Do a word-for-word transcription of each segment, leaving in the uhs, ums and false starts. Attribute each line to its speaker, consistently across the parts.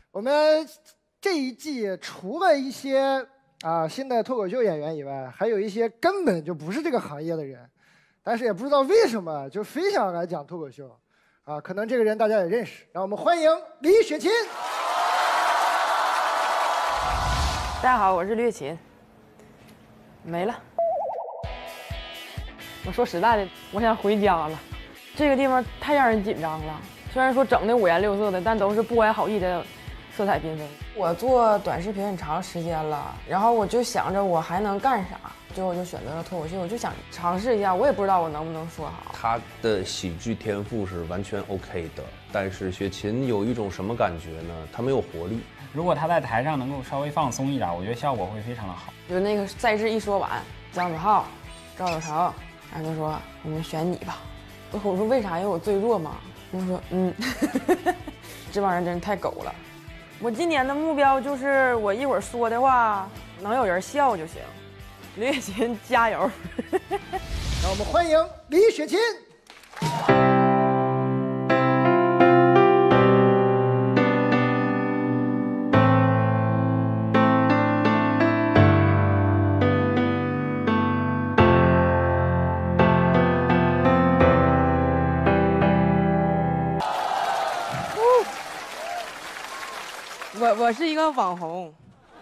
Speaker 1: 我们这一季除了一些啊新的脱口秀演员以外，还有一些根本就不是这个行业的人，但是也不知道为什么就非想来讲脱口秀，啊，可能这个人大家也认识，让我们欢迎李雪琴。
Speaker 2: 大家好，我是李雪琴。没了。我说实在的，我想回家了。这个地方太让人紧张了。虽然说整的五颜六色的，但都是不怀好意的，色彩缤纷。我做短视频很长时间了，然后我就想着我还能干啥，最后我就选择了脱口秀，我就想尝试一下。我也不知道我能不能说好。
Speaker 3: 他的喜剧天赋是完全 OK 的，但是雪琴有一种什么感觉呢？他没有活力。
Speaker 4: 如果他在台上能够稍微放松一点，我觉得效果会非常的好。
Speaker 2: 就那个赛制一说完，姜子浩、赵有成，然后就说我们选你吧。我说为啥？因为我最弱嘛。我说嗯，这帮人真是太狗了。我今年的目标就是我一会儿说的话能有人笑就行。李雪琴加油！
Speaker 1: 让我们欢迎李雪琴。
Speaker 2: 我我是一个网红，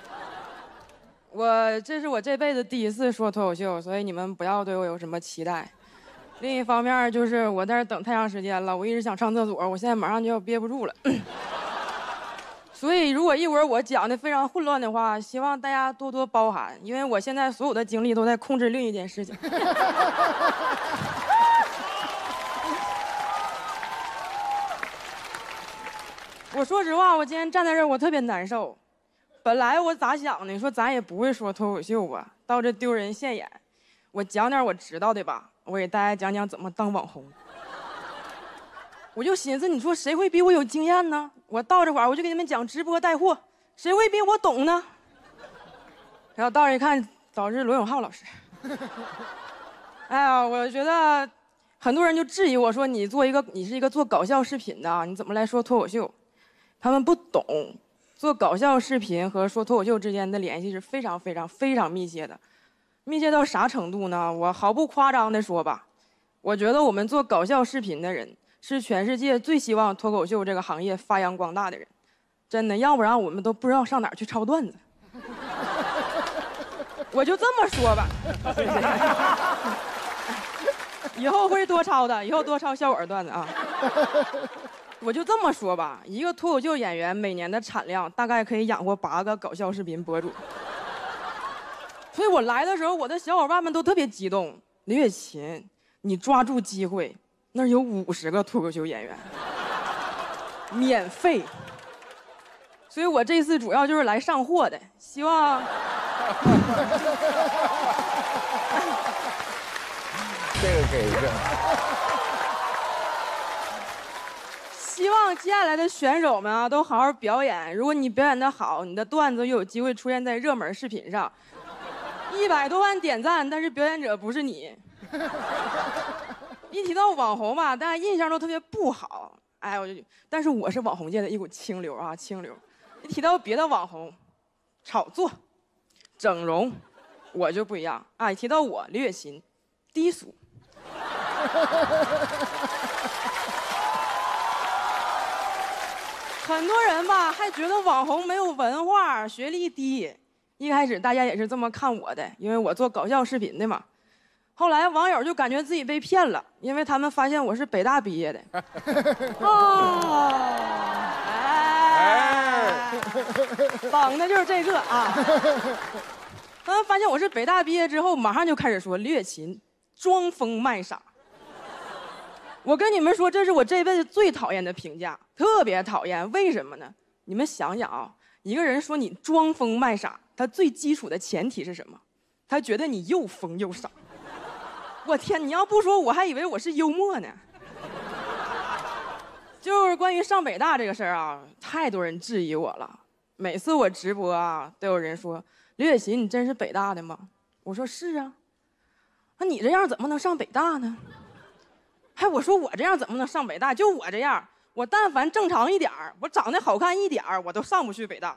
Speaker 2: 我这是我这辈子第一次说脱口秀，所以你们不要对我有什么期待。另一方面就是我在这等太长时间了，我一直想上厕所，我现在马上就要憋不住了。所以如果一会儿我讲的非常混乱的话，希望大家多多包涵，因为我现在所有的精力都在控制另一件事情。我说实话，我今天站在这儿，我特别难受。本来我咋想的？说咱也不会说脱口秀吧，到这丢人现眼。我讲点我知道的吧，我给大家讲讲怎么当网红。我就寻思，你说谁会比我有经验呢？我到这会儿我就给你们讲直播带货，谁会比我懂呢？然后到这一看，导致罗永浩老师。哎呀，我觉得很多人就质疑我说，你做一个，你是一个做搞笑视频的，你怎么来说脱口秀？他们不懂，做搞笑视频和说脱口秀之间的联系是非常非常非常密切的，密切到啥程度呢？我毫不夸张的说吧，我觉得我们做搞笑视频的人是全世界最希望脱口秀这个行业发扬光大的人，真的，要不然我们都不知道上哪儿去抄段子。我就这么说吧，以后会多抄的，以后多抄笑果段子啊。我就这么说吧，一个脱口秀演员每年的产量大概可以养活八个搞笑视频博主。所以我来的时候，我的小伙伴们都特别激动。李雪琴，你抓住机会，那儿有五十个脱口秀演员，免费。所以我这次主要就是来上货的，希望。
Speaker 3: 这个给一个。
Speaker 2: 希望接下来的选手们啊，都好好表演。如果你表演得好，你的段子又有机会出现在热门视频上，一百多万点赞，但是表演者不是你。一提到网红吧，大家印象都特别不好。哎，我就，但是我是网红界的一股清流啊，清流。一提到别的网红，炒作、整容，我就不一样啊。一提到我李雪琴，低俗。很多人吧还觉得网红没有文化，学历低。一开始大家也是这么看我的，因为我做搞笑视频的嘛。后来网友就感觉自己被骗了，因为他们发现我是北大毕业的。哦，哎，绑的就是这个啊。他们发现我是北大毕业之后，马上就开始说李雪琴装疯卖傻。我跟你们说，这是我这辈子最讨厌的评价，特别讨厌。为什么呢？你们想想啊，一个人说你装疯卖傻，他最基础的前提是什么？他觉得你又疯又傻。我天，你要不说我还以为我是幽默呢。就是关于上北大这个事儿啊，太多人质疑我了。每次我直播啊，都有人说李雪琴，你真是北大的吗？我说是啊。那你这样怎么能上北大呢？哎，我说我这样怎么能上北大？就我这样， 我但凡正常一点儿，我长得好看一点儿，我都上不去北大。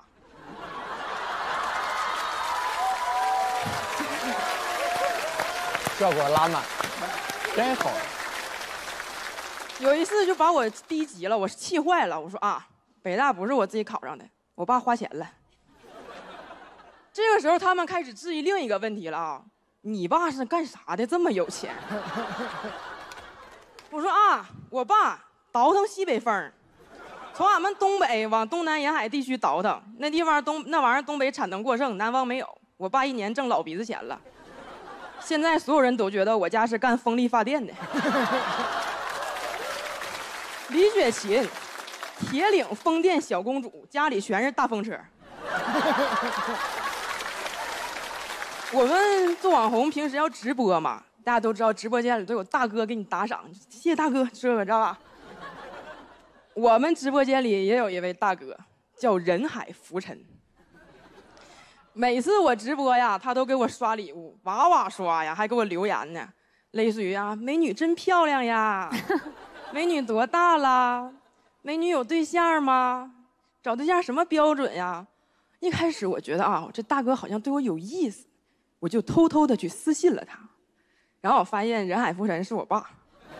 Speaker 5: 效果拉满，真好。
Speaker 2: 有一次就把我逼急了，我气坏了。我说啊，北大不是我自己考上的，我爸花钱了。这个时候他们开始质疑另一个问题了啊，你爸是干啥的这么有钱？我说啊，我爸倒腾西北风，从俺们东北往东南沿海地区倒腾，那地方东那玩意儿东北产能过剩，南方没有。我爸一年挣老鼻子钱了。现在所有人都觉得我家是干风力发电的。李雪琴，铁岭风电小公主，家里全是大风车。我们做网红平时要直播嘛，大家都知道直播间里都有大哥给你打赏，谢谢大哥，这个知道吧？我们直播间里也有一位大哥，叫人海浮沉。每次我直播呀，他都给我刷礼物，哇哇刷呀，还给我留言呢，类似于啊，美女真漂亮呀，美女多大了，美女有对象吗？找对象什么标准呀？一开始我觉得啊，这大哥好像对我有意思，我就偷偷的去私信了他，然后我发现人海浮沉是我爸。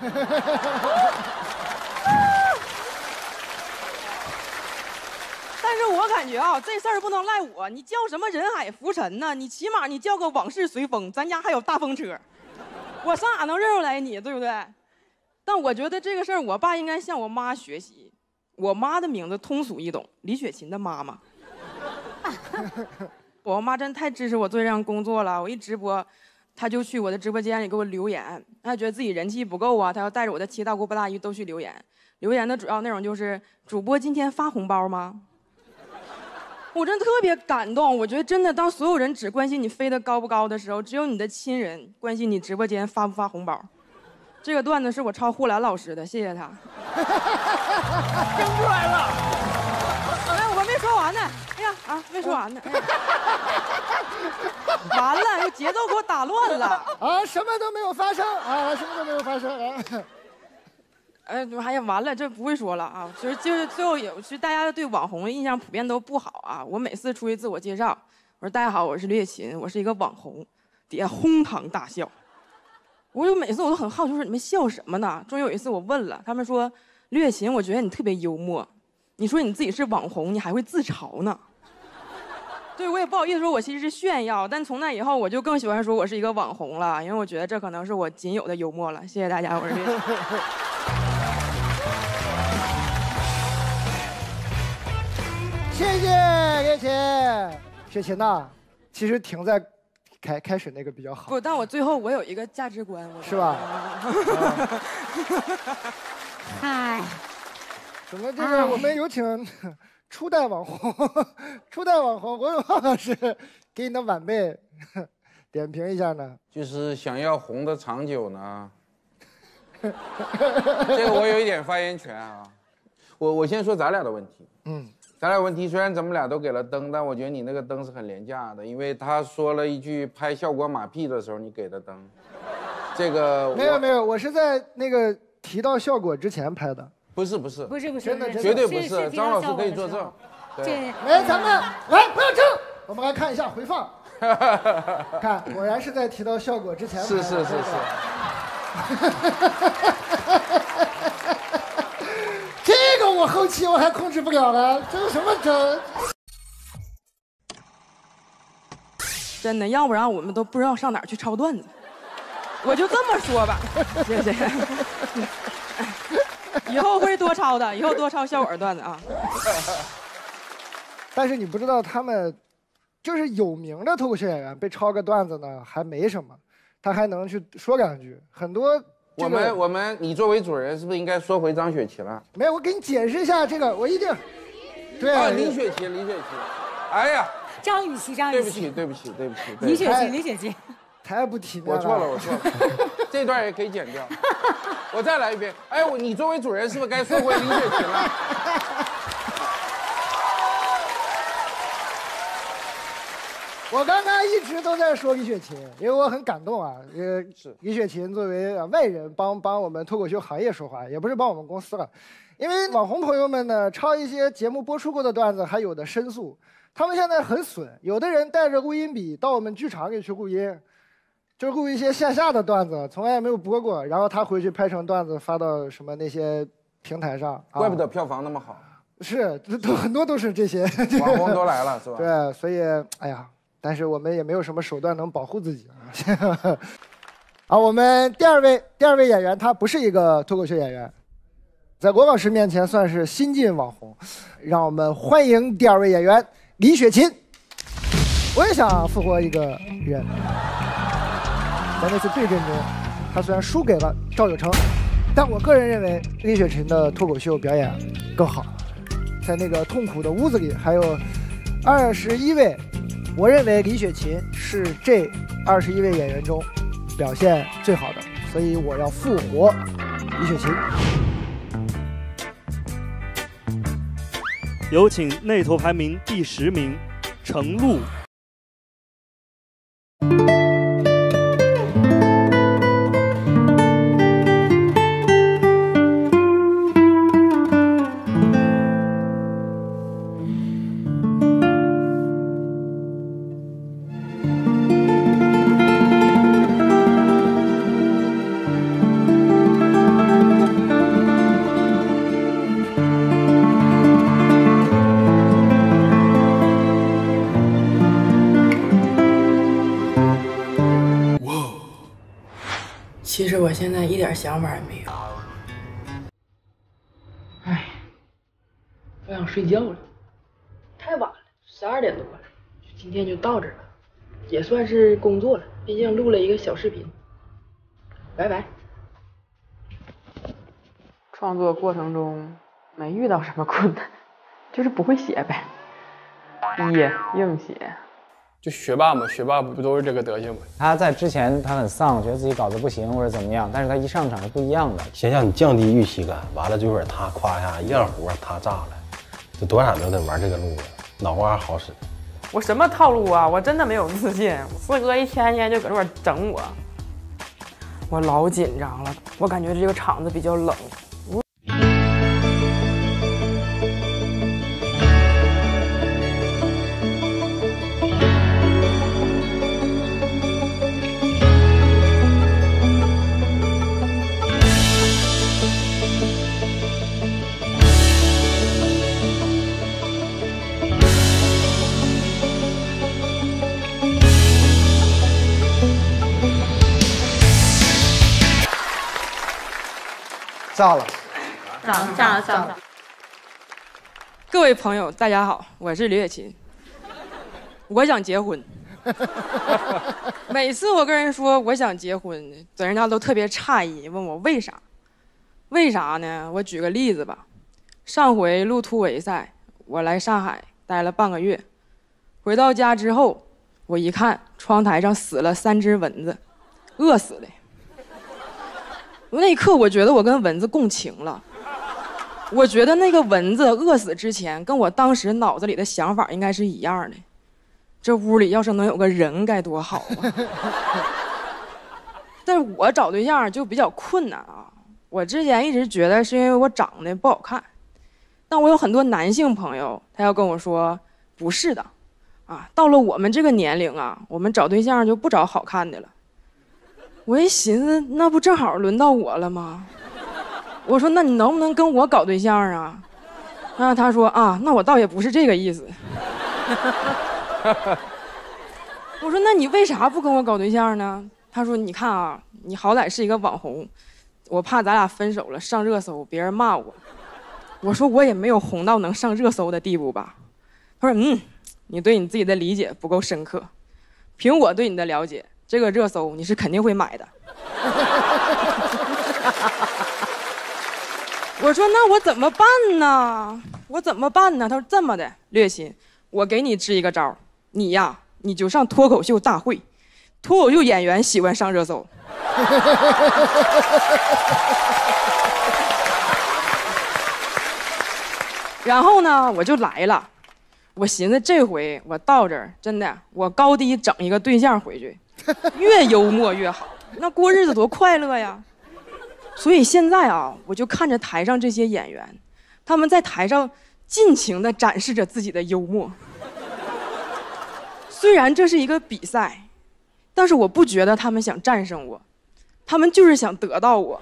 Speaker 2: 但是我感觉啊，这事儿不能赖我。你叫什么人海浮沉呢？你起码你叫个往事随风，咱家还有大风车，我上哪能认出来你，对不对？但我觉得这个事儿，我爸应该向我妈学习。我妈的名字通俗易懂，李雪琴的妈妈。我妈真太支持我做这项工作了。我一直播，她就去我的直播间里给我留言，她觉得自己人气不够啊，她要带着我的七大姑八大姨都去留言。留言的主要内容就是主播今天发红包吗？我真的特别感动，我觉得真的，当所有人只关心你飞得高不高的时候，只有你的亲人关心你直播间发不发红包。这个段子是我抄护兰老师的，谢谢他。
Speaker 5: 生出来了！
Speaker 2: 哎，我没说完呢。哎呀啊，没说完呢。哎、完了，这节奏给我打乱了。
Speaker 1: 啊，什么都没有发生啊，什么都没有发生啊。
Speaker 2: 哎，哎呀，完了，这不会说了啊！就是就是最后有，其实大家对网红的印象普遍都不好啊。我每次出去自我介绍，我说大家好，我是李雪琴，我是一个网红，底下哄堂大笑。我就每次我都很好奇，说你们笑什么呢？终于有一次我问了，他们说李雪琴，我觉得你特别幽默。你说你自己是网红，你还会自嘲呢？对，我也不好意思说我其实是炫耀，但从那以后我就更喜欢说我是一个网红了，因为我觉得这可能是我仅有的幽默了。谢谢大家，我是李雪琴。
Speaker 1: 谢谢叶琴，雪琴呐，其实停在开开始那个比较好。
Speaker 2: 不，但我最后我有一个价值观，我
Speaker 1: 是吧？
Speaker 6: 嗨，
Speaker 1: 怎么这个我们有请初代网红，初代网红罗永浩老师给你的晚辈点评一下呢？
Speaker 7: 就是想要红的长久呢，这个我有一点发言权啊。我我先说咱俩的问题，嗯。咱俩问题虽然咱们俩都给了灯，但我觉得你那个灯是很廉价的，因为他说了一句拍效果马屁的时候你给的灯，这个
Speaker 1: 没有没有，我是在那个提到效果之前拍的，
Speaker 7: 不是不是
Speaker 6: 不是不是，
Speaker 1: 真的
Speaker 7: 绝对不是，张老师可以作证。
Speaker 6: 对，
Speaker 1: 来咱们来不要争，我们来看一下回放，看果然是在提到效果之前拍的，
Speaker 7: 是是是是。
Speaker 1: 这个我后期我还控制不了了，这有什么争？
Speaker 2: 真的，要不然我们都不知道上哪儿去抄段子。我就这么说吧，谢谢。以后会多抄的，以后多抄效果段子啊。
Speaker 1: 但是你不知道，他们就是有名的脱口秀演员被抄个段子呢，还没什么，他还能去说两句，很多。
Speaker 7: 我们我们，你作为主人是不是应该说回张雪琴了？
Speaker 1: 没有，我给你解释一下这个，我一定。对
Speaker 7: 啊，李雪琴，李雪琴。哎呀，
Speaker 6: 张雨绮，张雨绮。
Speaker 7: 对不起，对不起，对不起。
Speaker 6: 李雪琴，李雪琴。
Speaker 1: 太不体面了。
Speaker 7: 我错了，我错了。这段也可以剪掉。我再来一遍。哎，我你作为主人是不是该说回李雪琴了？
Speaker 1: 我刚刚一直都在说李雪琴，因为我很感动啊。呃，是李雪琴作为外人帮帮我们脱口秀行业说话，也不是帮我们公司了， 因为网红朋友们呢，抄一些节目播出过的段子，还有的申诉。他们现在很损，有的人带着录音笔到我们剧场里去录音，就录一些线下的段子，从来也没有播过，然后他回去拍成段子发到什么那些平台上。啊、
Speaker 7: 怪不得票房那么好。是，
Speaker 1: 都很多都是这些
Speaker 7: 网红都来了，是吧？
Speaker 1: 对，所以哎呀，但是我们也没有什么手段能保护自己啊。好，我们第二位第二位演员，他不是一个脱口秀演员，在罗老师面前算是新晋网红。让我们欢迎第二位演员李雪琴。我也想复活一个人，在那次对阵中，他虽然输给了赵有成，但我个人认为李雪琴的脱口秀表演更好。在那个痛苦的屋子里，还有二十一位，我认为李雪琴是这二十一位演员中表现最好的，所以我要复活李雪琴。
Speaker 8: 有请内投排名第十名程璐。
Speaker 2: 其实我现在一点想法也没有。哎，我想睡觉了，太晚了，十二点多了。今天就到这儿了，也算是工作了，毕竟录了一个小视频。拜拜。创作过程中没遇到什么困难，就是不会写呗，也硬写。
Speaker 5: 就学霸嘛，学霸不都是这个德行吗？
Speaker 4: 他在之前他很丧，觉得自己搞得不行或者怎么样，但是他一上场是不一样的。
Speaker 9: 先让你降低预期感，完了这会儿他夸一下一样活他炸了，就多少都得玩这个路子，脑瓜好使。
Speaker 2: 我什么套路啊？我真的没有自信。四哥一天天就搁这块整我，我老紧张了。我感觉这个场子比较冷。
Speaker 1: 炸了，
Speaker 6: 炸了炸了炸了！
Speaker 2: 各位朋友，大家好，我是李雪琴。我想结婚。每次我跟人说我想结婚，人家都特别诧异，问我为啥？为啥呢？我举个例子吧。上回录突围赛，我来上海待了半个月，回到家之后，我一看窗台上死了三只蚊子，饿死的。那一刻，我觉得我跟蚊子共情了。我觉得那个蚊子饿死之前，跟我当时脑子里的想法应该是一样的。这屋里要是能有个人该多好啊！但是我找对象就比较困难啊。我之前一直觉得是因为我长得不好看，但我有很多男性朋友，他要跟我说不是的，啊，到了我们这个年龄啊，我们找对象就不找好看的了。我一寻思，那不正好轮到我了吗？我说，那你能不能跟我搞对象啊？然后他说啊，那我倒也不是这个意思。我说，那你为啥不跟我搞对象呢？他说，你看啊，你好歹是一个网红，我怕咱俩分手了上热搜，别人骂我。我说，我也没有红到能上热搜的地步吧。他说，嗯，你对你自己的理解不够深刻。凭我对你的了解，这个热搜你是肯定会买的。我说，那我怎么办呢？我怎么办呢？他说，这么的，略亲，我给你支一个招，你呀，你就上脱口秀大会，脱口秀演员喜欢上热搜。然后呢，我就来了。我寻思这回我到这儿，真的，我高低整一个对象回去，越幽默越好，那过日子多快乐呀！所以现在啊，我就看着台上这些演员， 他们在台上尽情地展示着自己的幽默。虽然这是一个比赛，但是我不觉得他们想战胜我，他们就是想得到我。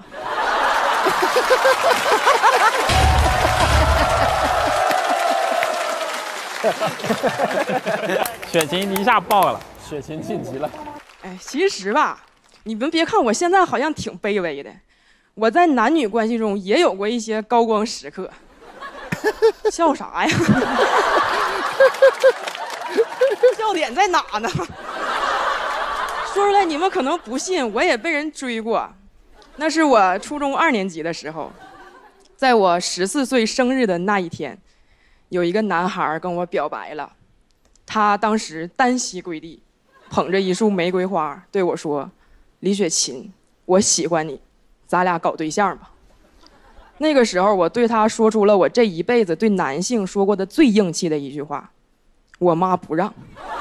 Speaker 10: 雪琴一下爆了，雪琴晋级了。
Speaker 2: 哎，其实吧，你们别看我现在好像挺卑微的，我在男女关系中也有过一些高光时刻。笑啥呀？笑点在哪呢？说出来你们可能不信，我也被人追过。那是我初中二年级的时候，在我十四岁生日的那一天，有一个男孩跟我表白了。他当时单膝跪地，捧着一束玫瑰花对我说：“李雪琴，我喜欢你，咱俩搞对象吧。”那个时候，我对他说出了我这一辈子对男性说过的最硬气的一句话：“我妈不让。”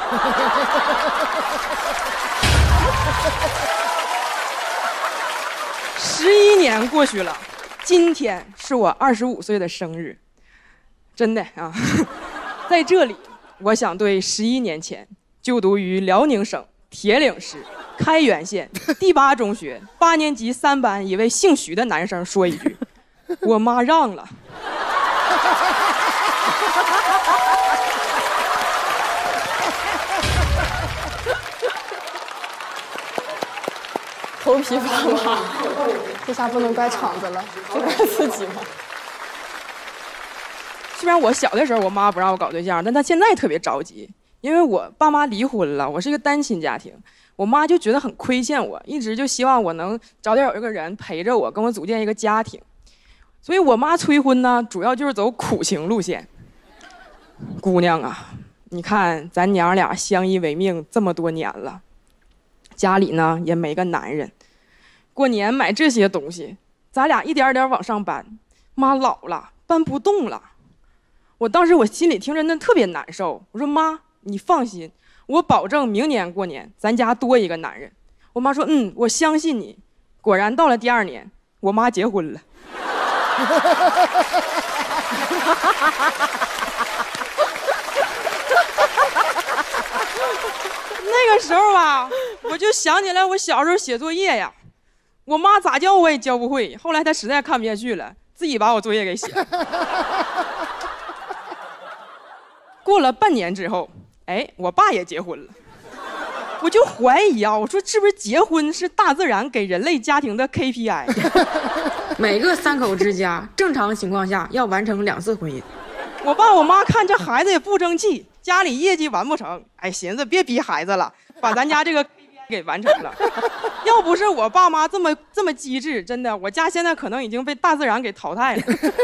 Speaker 2: 十一年过去了，今天是我二十五岁的生日，真的啊，在这里，我想对十一年前就读于辽宁省铁岭市开原县第八中学八年级三班一位姓徐的男生说一句：“我妈让了。”
Speaker 11: 头皮发麻，这下不能怪场子了，就怪自己了。
Speaker 2: 虽然我小的时候我妈不让我搞对象，但她现在特别着急，因为我爸妈离婚了，我是一个单亲家庭，我妈就觉得很亏欠我，一直就希望我能早点有一个人陪着我，跟我组建一个家庭。所以我妈催婚呢，主要就是走苦情路线。姑娘啊，你看咱娘俩相依为命这么多年了，家里呢也没个男人，过年买这些东西，咱俩一点点往上搬，妈老了搬不动了。我当时我心里听着那特别难受，我说妈，你放心，我保证明年过年咱家多一个男人。我妈说嗯，我相信你。果然到了第二年，我妈结婚了。那个时候吧，我就想起来我小时候写作业呀，我妈咋教我也教不会，后来她实在看不下去了，自己把我作业给写了。过了半年之后，哎，我爸也结婚了，我就怀疑啊，我说是不是结婚是大自然给人类家庭的 K P I？ 每个三口之家正常情况下要完成两次婚姻。我爸我妈看这孩子也不争气，家里业绩完不成，哎，寻思别逼孩子了，把咱家这个 K P I 给完成了。要不是我爸妈这么这么机智，真的，我家现在可能已经被大自然给淘汰了。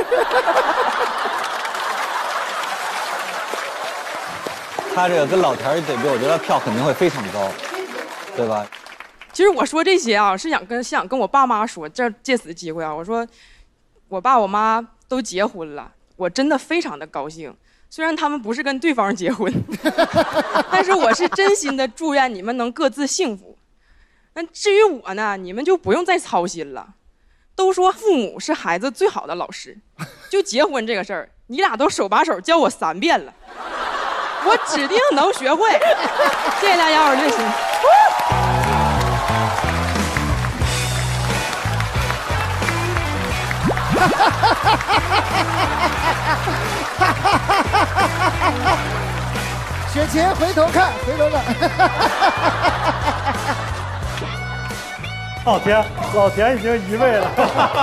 Speaker 12: 他这个跟老田一对比，我觉得票肯定会非常高，对吧？
Speaker 2: 其实我说这些啊，是想跟想跟我爸妈说，这借此机会啊，我说我爸我妈都结婚了，我真的非常的高兴。虽然他们不是跟对方结婚，但是我是真心的祝愿你们能各自幸福。那至于我呢，你们就不用再操心了。都说父母是孩子最好的老师，就结婚这个事儿，你俩都手把手教我三遍了。我指定能学会，谢谢大家，我是岳鑫。
Speaker 1: 雪琴回头看，回头看。
Speaker 8: 老田，老田已经移位了。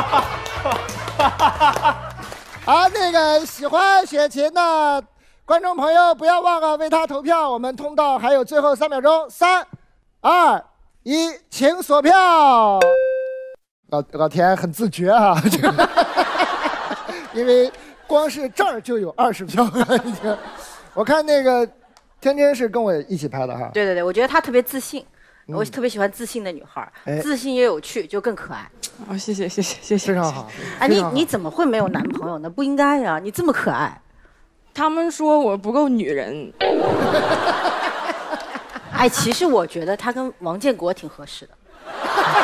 Speaker 1: 好，那个喜欢雪琴的观众朋友，不要忘了为他投票。我们通道还有最后三秒钟，三、二、一，请锁票。老老田很自觉啊，因为光是这儿就有二十票了已经。我看那个天天是跟我一起拍的哈。
Speaker 6: 对对对，我觉得她特别自信，嗯、我特别喜欢自信的女孩，哎、自信也有趣，就更可爱。
Speaker 2: 哦，谢谢谢谢谢谢，
Speaker 1: 非常好。
Speaker 6: 哎，你你怎么会没有男朋友呢？不应该呀，你这么可爱。
Speaker 2: 他们说我不够女人。
Speaker 6: 哎，其实我觉得他跟王建国挺合适的。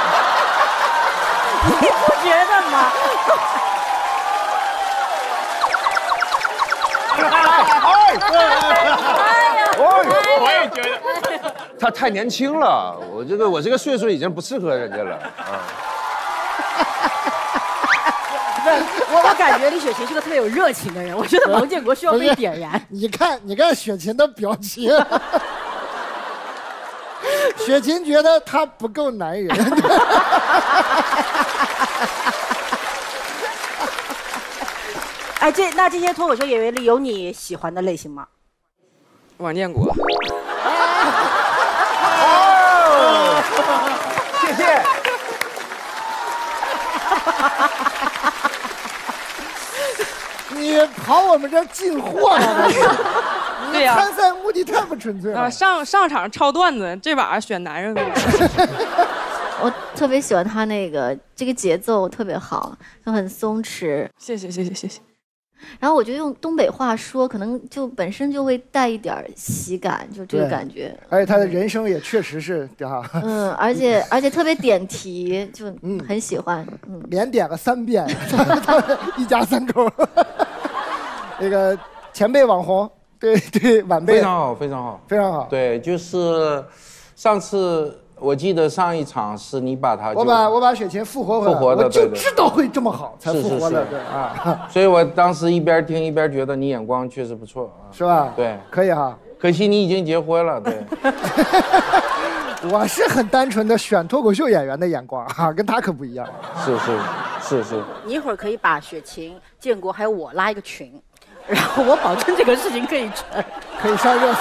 Speaker 6: 你不觉得吗？
Speaker 10: 我也觉得
Speaker 3: 他太年轻了，我这个我这个岁数已经不适合人家了啊。
Speaker 6: 不是，我我感觉李雪琴是个特别有热情的人，我觉得王建国需要被点燃。
Speaker 1: 你看，你看雪琴的表情，雪琴觉得他不够男人。
Speaker 6: 哎，这那这些脱口秀演员里有你喜欢的类型吗？
Speaker 2: 王建国。
Speaker 3: 哦，谢谢。
Speaker 1: 你跑我们这儿进货了？
Speaker 2: 对呀，
Speaker 1: 参赛目的太不纯粹了。
Speaker 2: 啊，上上场抄段子，这把选男人。
Speaker 13: 我特别喜欢他那个这个节奏特别好，就很松弛。
Speaker 2: 谢谢谢谢谢谢。
Speaker 13: 然后我觉得用东北话说，可能就本身就会带一点喜感，就这个感觉。
Speaker 1: 而且他的人生也确实是啊，
Speaker 13: 嗯，而且而且特别点题，就很喜欢，嗯，
Speaker 1: 连点个三遍，一家三口。那个前辈网红，对对，晚辈
Speaker 7: 非常好，非常好，
Speaker 1: 非常好。
Speaker 7: 对，就是上次。我记得上一场是你把他，
Speaker 1: 我把我把雪琴复活回来，
Speaker 7: 复活的，
Speaker 1: 我就知道会这么好，才复活的，对啊。
Speaker 7: 所以我当时一边听一边觉得你眼光确实不错啊，
Speaker 1: 是吧？
Speaker 7: 对，
Speaker 1: 可以哈。
Speaker 7: 可惜你已经结婚了，对。
Speaker 1: 我是很单纯的选脱口秀演员的眼光哈，跟他可不一样。
Speaker 7: 是是是是。
Speaker 6: 你一会儿可以把雪琴、建国还有我拉一个群，然后我保证这个事情可以成，
Speaker 1: 可以上热搜。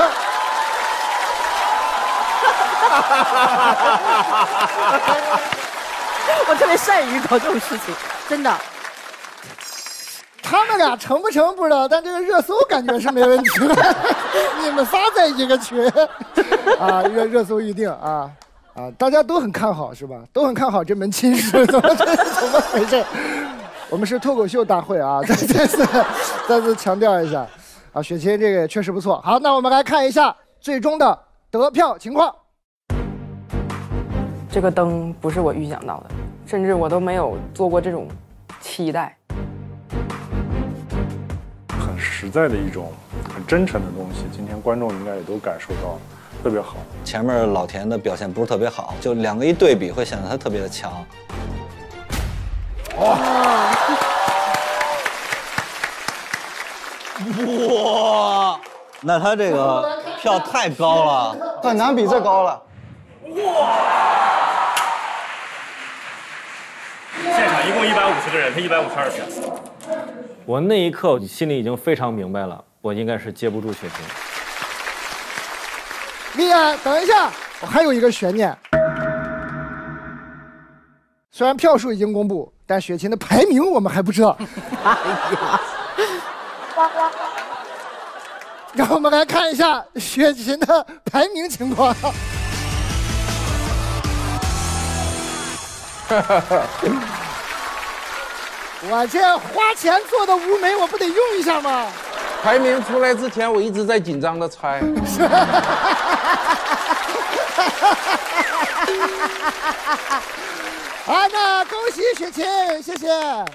Speaker 6: 我特别善于搞这种事情，真的。
Speaker 1: 他们俩成不成不知道，但这个热搜感觉是没问题的。你们仨在一个群，啊，热热搜预定啊啊！大家都很看好是吧？都很看好这门亲事，怎么怎么回事？我们是脱口秀大会啊！再再次再次强调一下，啊，雪琴这个确实不错。好，那我们来看一下最终的得票情况。
Speaker 2: 这个灯不是我预想到的，甚至我都没有做过这种期待。
Speaker 14: 很实在的一种很真诚的东西，今天观众应该也都感受到，特别好。
Speaker 12: 前面老田的表现不是特别好，就两个一对比会显得他特别的强。
Speaker 1: 哇！
Speaker 12: 哇！那他这个票太高了，
Speaker 15: 很难比这高了。
Speaker 8: 哇！现场一共一百五十个人，他一百五十二票。
Speaker 10: 我那一刻心里已经非常明白了，我应该是接不住雪琴。
Speaker 1: 丽安，等一下，我还有一个悬念。虽然票数已经公布，但雪琴的排名我们还不知道。哎呀！让我们来看一下雪琴的排名情况。我这花钱做的舞美，我不得用一下吗？
Speaker 7: 排名出来之前，我一直在紧张的猜。
Speaker 1: 好，那恭喜雪琴，谢谢。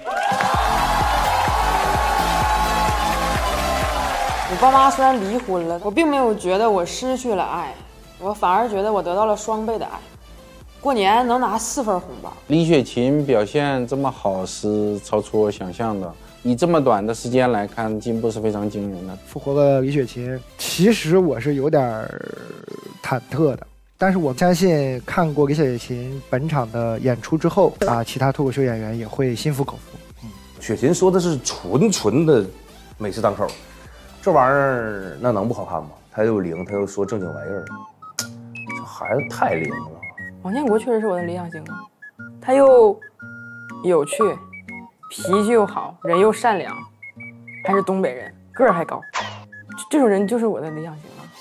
Speaker 2: 我爸妈虽然离婚了，我并没有觉得我失去了爱，我反而觉得我得到了双倍的爱。过年能拿四份红包。
Speaker 7: 李雪琴表现这么好，是超出我想象的。以这么短的时间来看，进步是非常惊人的。
Speaker 1: 复活了李雪琴，其实我是有点忐忑的，但是我相信看过李雪琴本场的演出之后啊，其他脱口秀演员也会心服口服。
Speaker 3: 嗯，雪琴说的是纯纯的美式单口，这玩意儿那能不好看吗？他又灵，他又说正经玩意儿，这孩子太灵了。
Speaker 2: 王建国确实是我的理想型啊，他又有趣，脾气又好，人又善良，还是东北人，个儿还高，这种人就是我的理想型啊。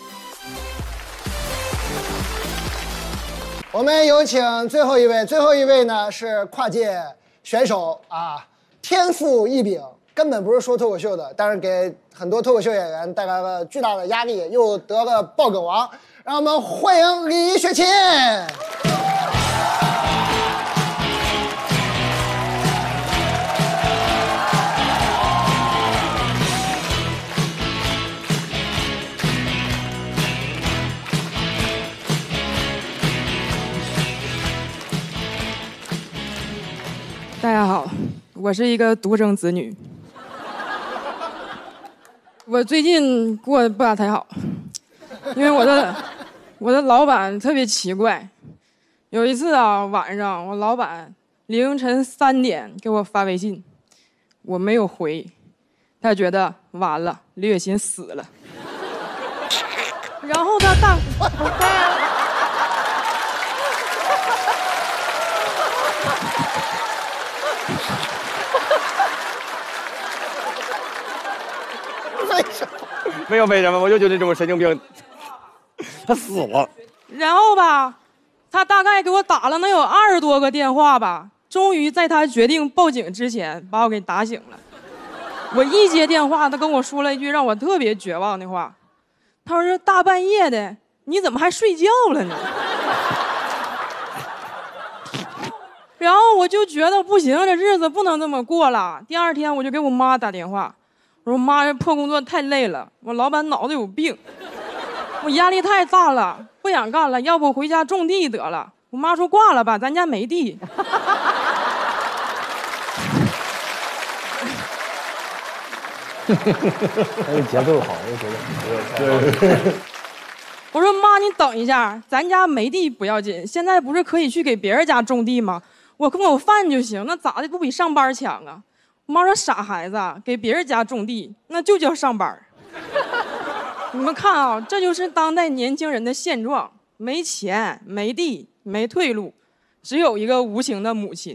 Speaker 1: 我们有请最后一位，最后一位呢是跨界选手啊，天赋异禀，根本不是说脱口秀的，但是给很多脱口秀演员带来了巨大的压力，又得了爆梗王。让我们欢迎李雪琴。
Speaker 2: 大家好，我是一个独生子女。我最近过得不咋太好，因为我的我的老板特别奇怪。有一次啊，晚上我老板凌晨三点给我发微信，我没有回，他觉得完了，李雪琴死了。然后他大，
Speaker 1: 为什么？
Speaker 15: 没有为什么，我就觉得这种神经病，他死了。
Speaker 2: 然后吧，他大概给我打了能有二十多个电话吧，终于在他决定报警之前把我给打醒了。我一接电话，他跟我说了一句让我特别绝望的话，他说：“大半夜的，你怎么还睡觉了呢？”然后我就觉得不行，这日子不能这么过了。第二天我就给我妈打电话，我说：“妈，这破工作太累了，我老板脑子有病，我压力太大了，不想干了，要不回家种地得了。”我妈说：“挂了吧，咱家没地。”
Speaker 4: 那个节奏好，我觉得。对。
Speaker 2: 我说：“妈，你等一下，咱家没地不要紧，现在不是可以去给别人家种地吗？我供有饭就行，那咋的不比上班强啊？”我妈说：“傻孩子，给别人家种地那就叫上班。”你们看啊，这就是当代年轻人的现状：没钱、没地、没退路，只有一个无情的母亲。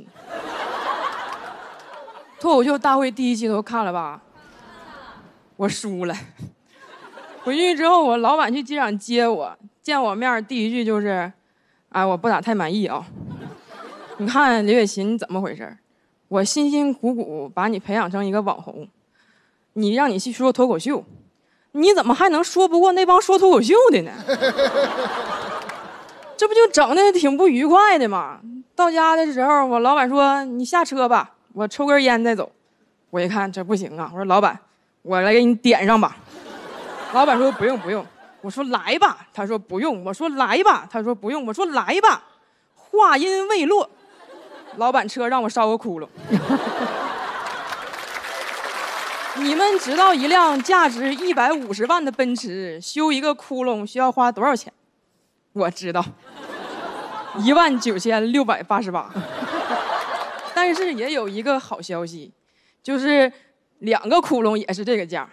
Speaker 2: 脱口秀大会第一期都看了吧？我输了。回去之后，我老板去机场接我，见我面第一句就是：“哎，我不咋太满意啊。你看李雪琴怎么回事？我辛辛苦苦把你培养成一个网红，你让你去说脱口秀，你怎么还能说不过那帮说脱口秀的呢？这不就整的挺不愉快的吗？”到家的时候，我老板说：“你下车吧，我抽根烟再走。”我一看这不行啊，我说：“老板，我来给你点上吧。”老板说：“不用不用。”我说：“来吧。”他说：“不用。”我说：“来吧。”他说：“不用。”我说：“来吧。”话音未落，老板车让我烧个窟窿。你们知道一辆价值一百五十万的奔驰修一个窟窿需要花多少钱？我知道，一万九千六百八十八。但是也有一个好消息，就是两个窟窿也是这个价。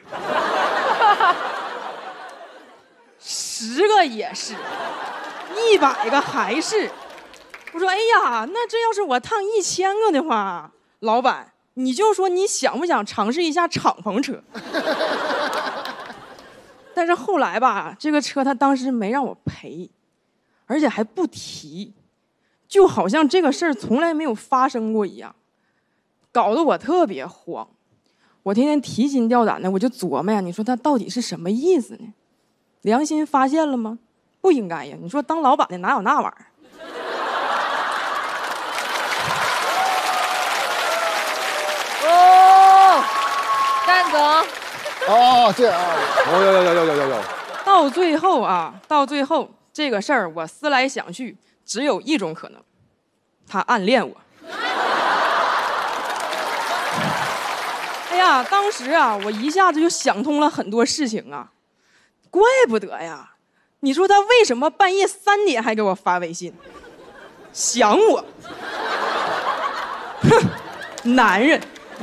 Speaker 2: 十个也是，一百个还是。我说：“哎呀，那这要是我烫一千个的话，老板，你就说你想不想尝试一下敞篷车？”但是后来吧，这个车他当时没让我赔，而且还不提，就好像这个事儿从来没有发生过一样，搞得我特别慌。我天天提心吊胆的，我就琢磨呀，你说他到底是什么意思呢？良心发现了吗？不应该呀！你说当老板的哪有那玩意儿？
Speaker 6: 哦，蛋总。
Speaker 1: 哦，这样啊。
Speaker 15: 有有有有有有有。
Speaker 2: 到最后啊，到最后这个事儿，我思来想去，只有一种可能，他暗恋我。哎呀，当时啊，我一下子就想通了很多事情啊。怪不得呀！你说他为什么半夜三点还给我发微信？想我，哼，男人。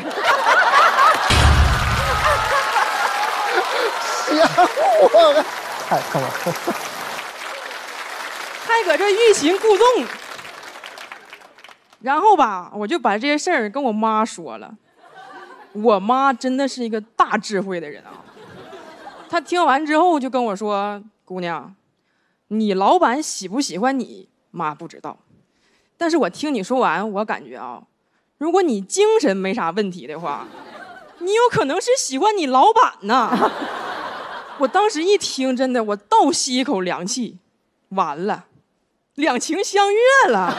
Speaker 1: 想我，太他妈，
Speaker 2: 还搁这欲擒故纵。然后吧，我就把这些事儿跟我妈说了。我妈真的是一个大智慧的人啊。他听完之后就跟我说：“姑娘，你老板喜不喜欢你，妈不知道。但是我听你说完，我感觉啊，如果你精神没啥问题的话，你有可能是喜欢你老板呢。”我当时一听，真的，我倒吸一口凉气，完了，两情相悦了。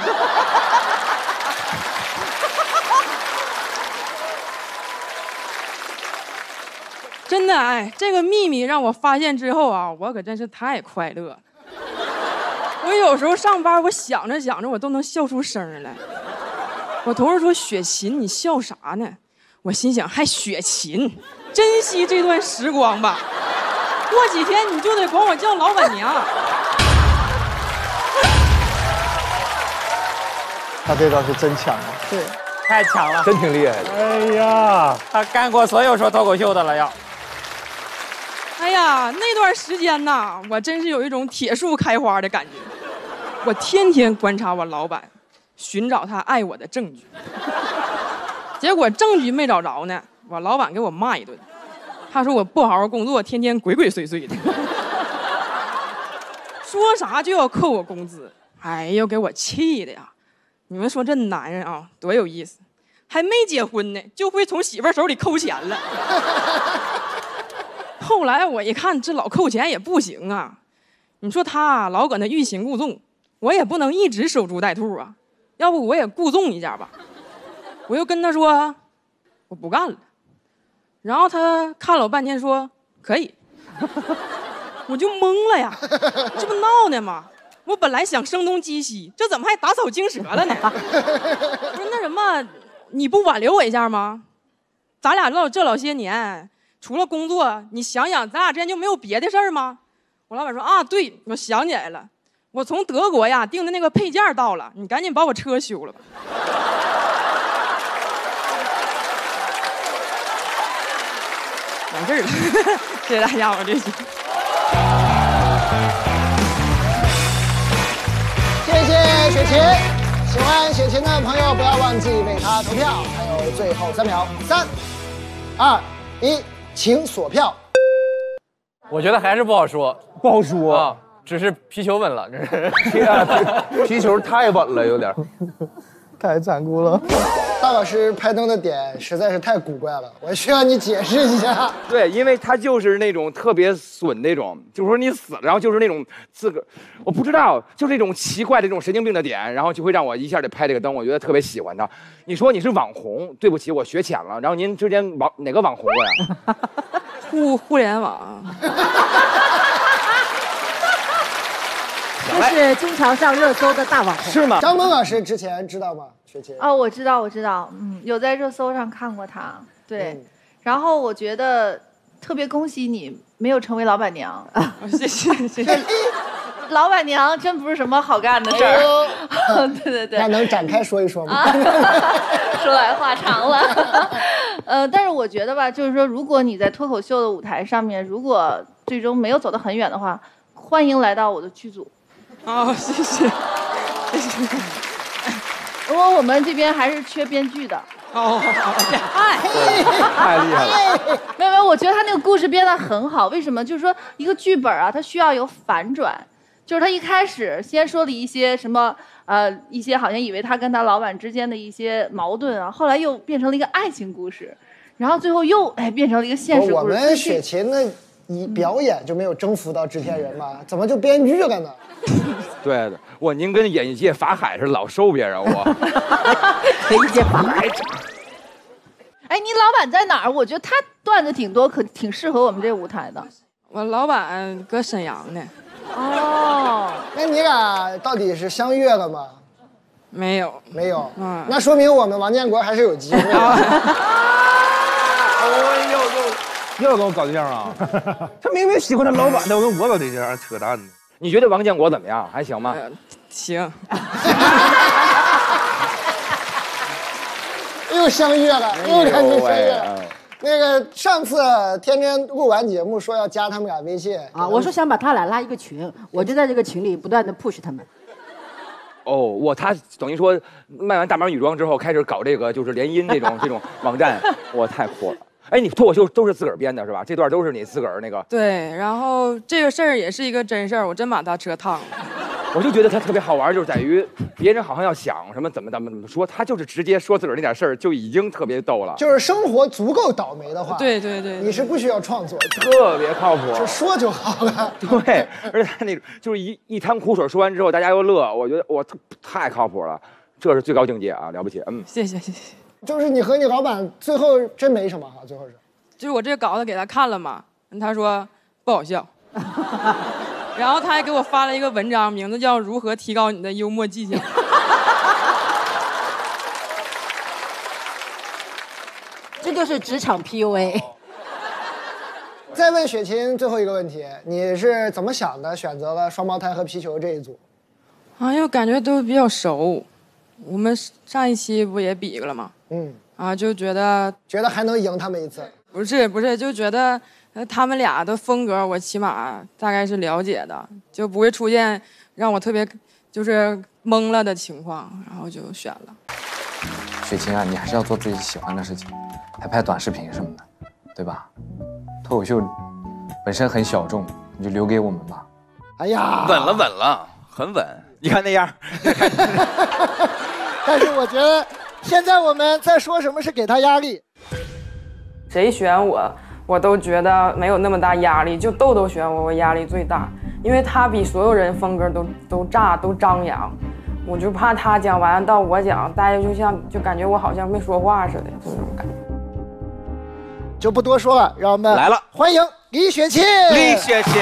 Speaker 2: 真的，哎，这个秘密让我发现之后啊，我可真是太快乐了。我有时候上班，我想着想着，我都能笑出声来。 我同事说雪琴，你笑啥呢？我心想还雪琴，珍惜这段时光吧。过几天你就得管我叫老板娘。
Speaker 12: 他这招是真强啊！
Speaker 4: 对，太强了，
Speaker 3: 真挺厉害的。
Speaker 4: 哎呀，他干过所有说脱口秀的了要。
Speaker 2: 哎呀，那段时间呐，我真是有一种铁树开花的感觉。我天天观察我老板，寻找他爱我的证据。结果证据没找着呢，我老板给我骂一顿。他说我不好好工作，天天鬼鬼祟祟的，说啥就要扣我工资。哎呦，给我气的呀！你们说这男人啊，多有意思，还没结婚呢，就会从媳妇儿手里抠钱了。后来我一看，这老扣钱也不行啊。你说他老搁那欲擒故纵，我也不能一直守株待兔啊。要不我也故纵一下吧。我又跟他说，我不干了。然后他看了我半天说可以。我就懵了呀，这不闹呢吗？我本来想声东击西，这怎么还打草惊蛇了呢？不是那什么，你不挽留我一下吗？咱俩老这老些年，除了工作，你想想，咱俩之间就没有别的事儿吗？我老板说啊，对，我想起来了，我从德国呀订的那个配件到了，你赶紧把我车修了吧。完事儿了，谢谢大家，我这期。
Speaker 16: 谢谢雪琴，喜欢雪琴的朋友不要忘记为她投票，还有最后三秒，三、二、一，请锁票。
Speaker 15: 我觉得还是不好说，
Speaker 3: 不好说
Speaker 15: 啊，只是皮球稳了，这是
Speaker 3: 皮皮球太稳了，有点
Speaker 16: 太残酷了。大老师拍灯的点实在是太古怪了，我需要你解释一下。
Speaker 15: 对，因为他就是那种特别损那种，就是说你死了，然后就是那种自个，我不知道，就是那种奇怪的这种神经病的点，然后就会让我一下得拍这个灯，我觉得特别喜欢他。你说你是网红，对不起，我学浅了。然后您之前网哪个网红过呀？
Speaker 2: 互互联网。
Speaker 6: 这是经常上热搜的大网红，
Speaker 16: 是吗？张萌老师之前知道吗？雪琴
Speaker 17: 哦，我知道，我知道，嗯，有在热搜上看过他，对。嗯、然后我觉得特别恭喜你没有成为老板娘，啊、
Speaker 2: 谢谢谢谢。
Speaker 17: 老板娘真不是什么好干的事儿，哎、对对对。
Speaker 16: 那能展开说一说吗？啊、
Speaker 17: 说来话长了。呃，但是我觉得吧，就是说，如果你在脱口秀的舞台上面，如果最终没有走得很远的话，欢迎来到我的剧组。
Speaker 2: 哦，谢谢，谢谢。
Speaker 17: 因为我们这边还是缺编剧的。
Speaker 2: 哦，
Speaker 17: 哎，
Speaker 15: 太厉害了。
Speaker 17: 没有没有，我觉得他那个故事编得很好。为什么？就是说一个剧本啊，它需要有反转。就是他一开始先说了一些什么，呃，一些好像以为他跟他老板之间的一些矛盾啊，后来又变成了一个爱情故事，然后最后又哎变成了一个现实故事。
Speaker 16: 我们雪琴的以表演就没有征服到制片人吗？怎么就编剧了呢？
Speaker 15: 对的，我您跟演艺界法海是老收别人我。
Speaker 6: 演艺界法海。
Speaker 17: 哎，你老板在哪儿？我觉得他段子挺多，可挺适合我们这舞台的。
Speaker 2: 我老板搁沈阳呢。
Speaker 17: 哦，
Speaker 16: 那你俩到底是相约了吗？
Speaker 2: 没有，
Speaker 16: 没有。嗯，那说明我们王建国还是有机会的。
Speaker 3: 哦，又又又跟我搞对象啊？他明明喜欢他老板的，我跟我搞对象，扯淡呢。
Speaker 15: 你觉得王建国怎么样？还行吗？
Speaker 2: 呃、行。
Speaker 16: 又相约了，又感觉相约了。那个上次天真录完节目说要加他们俩微信
Speaker 6: 啊，我说想把他俩拉一个群，我就在这个群里不断的 push 他们。
Speaker 15: 哦，我他等于说卖完大码女装之后开始搞这个就是联姻这种这种网站，我太酷了。哎，你脱口秀都是自个儿编的是吧？这段都是你自个儿那个？
Speaker 2: 对，然后这个事儿也是一个真事儿，我真把他车烫了。
Speaker 15: 我就觉得他特别好玩，就是在于别人好像要想什么怎么怎么怎么说，他就是直接说自个儿那点事儿就已经特别逗了。
Speaker 16: 就是生活足够倒霉的话，
Speaker 2: 对对 对, 对，
Speaker 16: 你是不需要创作，
Speaker 15: 特别靠谱，
Speaker 16: 就说就好了。
Speaker 15: 对，而且他那种就是一一滩苦水说完之后，大家又乐，我觉得我太靠谱了，这是最高境界啊，了不起。嗯，
Speaker 2: 谢谢谢谢。
Speaker 16: 就是你和你老板最后真没什么哈，最后是。
Speaker 2: 就是我这稿子给他看了嘛，他说不好笑。然后他还给我发了一个文章，名字叫《如何提高你的幽默技巧》。
Speaker 6: 这就是职场 P U A。
Speaker 16: 再问雪琴最后一个问题，你是怎么想的？选择了双胞胎和皮球这一组？
Speaker 2: 啊，因为感觉都比较熟，我们上一期不也比了吗？
Speaker 16: 嗯。
Speaker 2: 啊，就觉得
Speaker 16: 觉得还能赢他们一次。
Speaker 2: 不是不是，就觉得呃他们俩的风格我起码大概是了解的，就不会出现让我特别就是懵了的情况，然后就选了。
Speaker 4: 雪琴啊，你还是要做自己喜欢的事情，拍拍短视频什么的，对吧？脱口秀本身很小众，你就留给我们吧。
Speaker 16: 哎呀，
Speaker 15: 稳了稳了，很稳。你看那样。
Speaker 16: 但是我觉得现在我们在说什么是给他压力。
Speaker 2: 谁选我，我都觉得没有那么大压力。就豆豆选我，我压力最大，因为他比所有人风格都都炸都张扬，我就怕他讲完到我讲，大家就像就感觉我好像没说话似的，就那种感觉。
Speaker 16: 就不多说了，让我们
Speaker 15: 来了，
Speaker 16: 欢迎李雪琴。
Speaker 15: 李雪琴。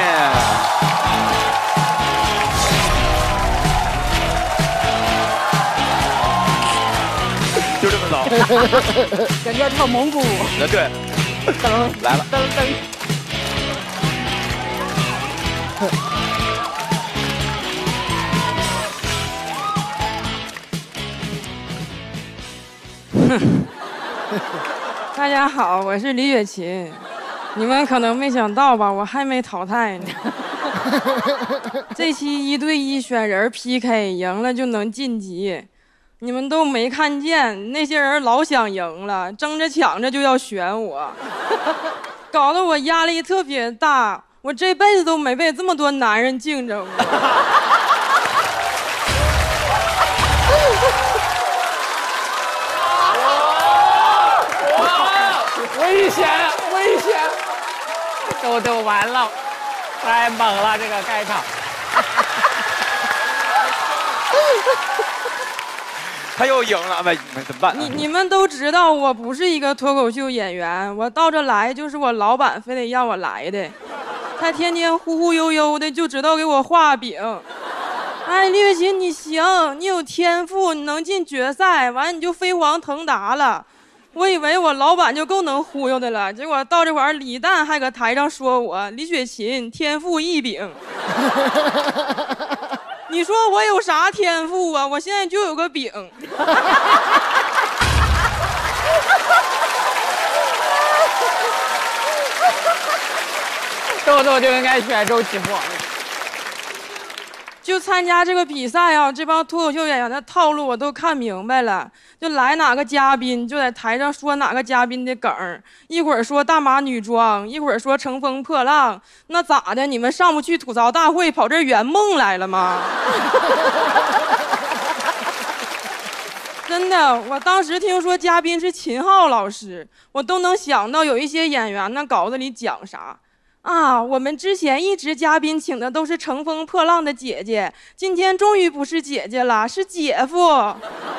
Speaker 15: 就这么早，
Speaker 6: 感觉要跳蒙古舞。
Speaker 15: 那对，
Speaker 6: 噔
Speaker 15: 来了，
Speaker 6: 噔噔。
Speaker 2: 大家好，我是李雪琴。你们可能没想到吧，我还没淘汰呢。这期一对一选人 P K， 赢了就能晋级。你们都没看见，那些人老想赢了，争着抢着就要选我，搞得我压力特别大。我这辈子都没被这么多男人竞争过。
Speaker 4: 危险，危险！豆豆完了，太猛了，这个开场。
Speaker 15: 他又赢了，那怎么办？
Speaker 2: 你你们都知道我不是一个脱口秀演员，我到这来就是我老板非得让我来的，他天天忽忽悠悠的就知道给我画饼。哎，李雪琴，你行，你有天赋，你能进决赛，完你就飞黄腾达了。我以为我老板就够能忽悠的了，结果到这会儿李诞还搁台上说我李雪琴天赋异禀。你说我有啥天赋啊？我现在就有个饼。
Speaker 4: 豆豆就应该选周奇墨。
Speaker 2: 就参加这个比赛啊，这帮脱口秀演员的套路我都看明白了。就来哪个嘉宾，就在台上说哪个嘉宾的梗儿，一会儿说大码女装，一会儿说乘风破浪，那咋的？你们上不去吐槽大会，跑这儿圆梦来了吗？真的，我当时听说嘉宾是秦昊老师，我都能想到有一些演员那稿子里讲啥。啊，我们之前一直嘉宾请的都是乘风破浪的姐姐，今天终于不是姐姐了，是姐夫。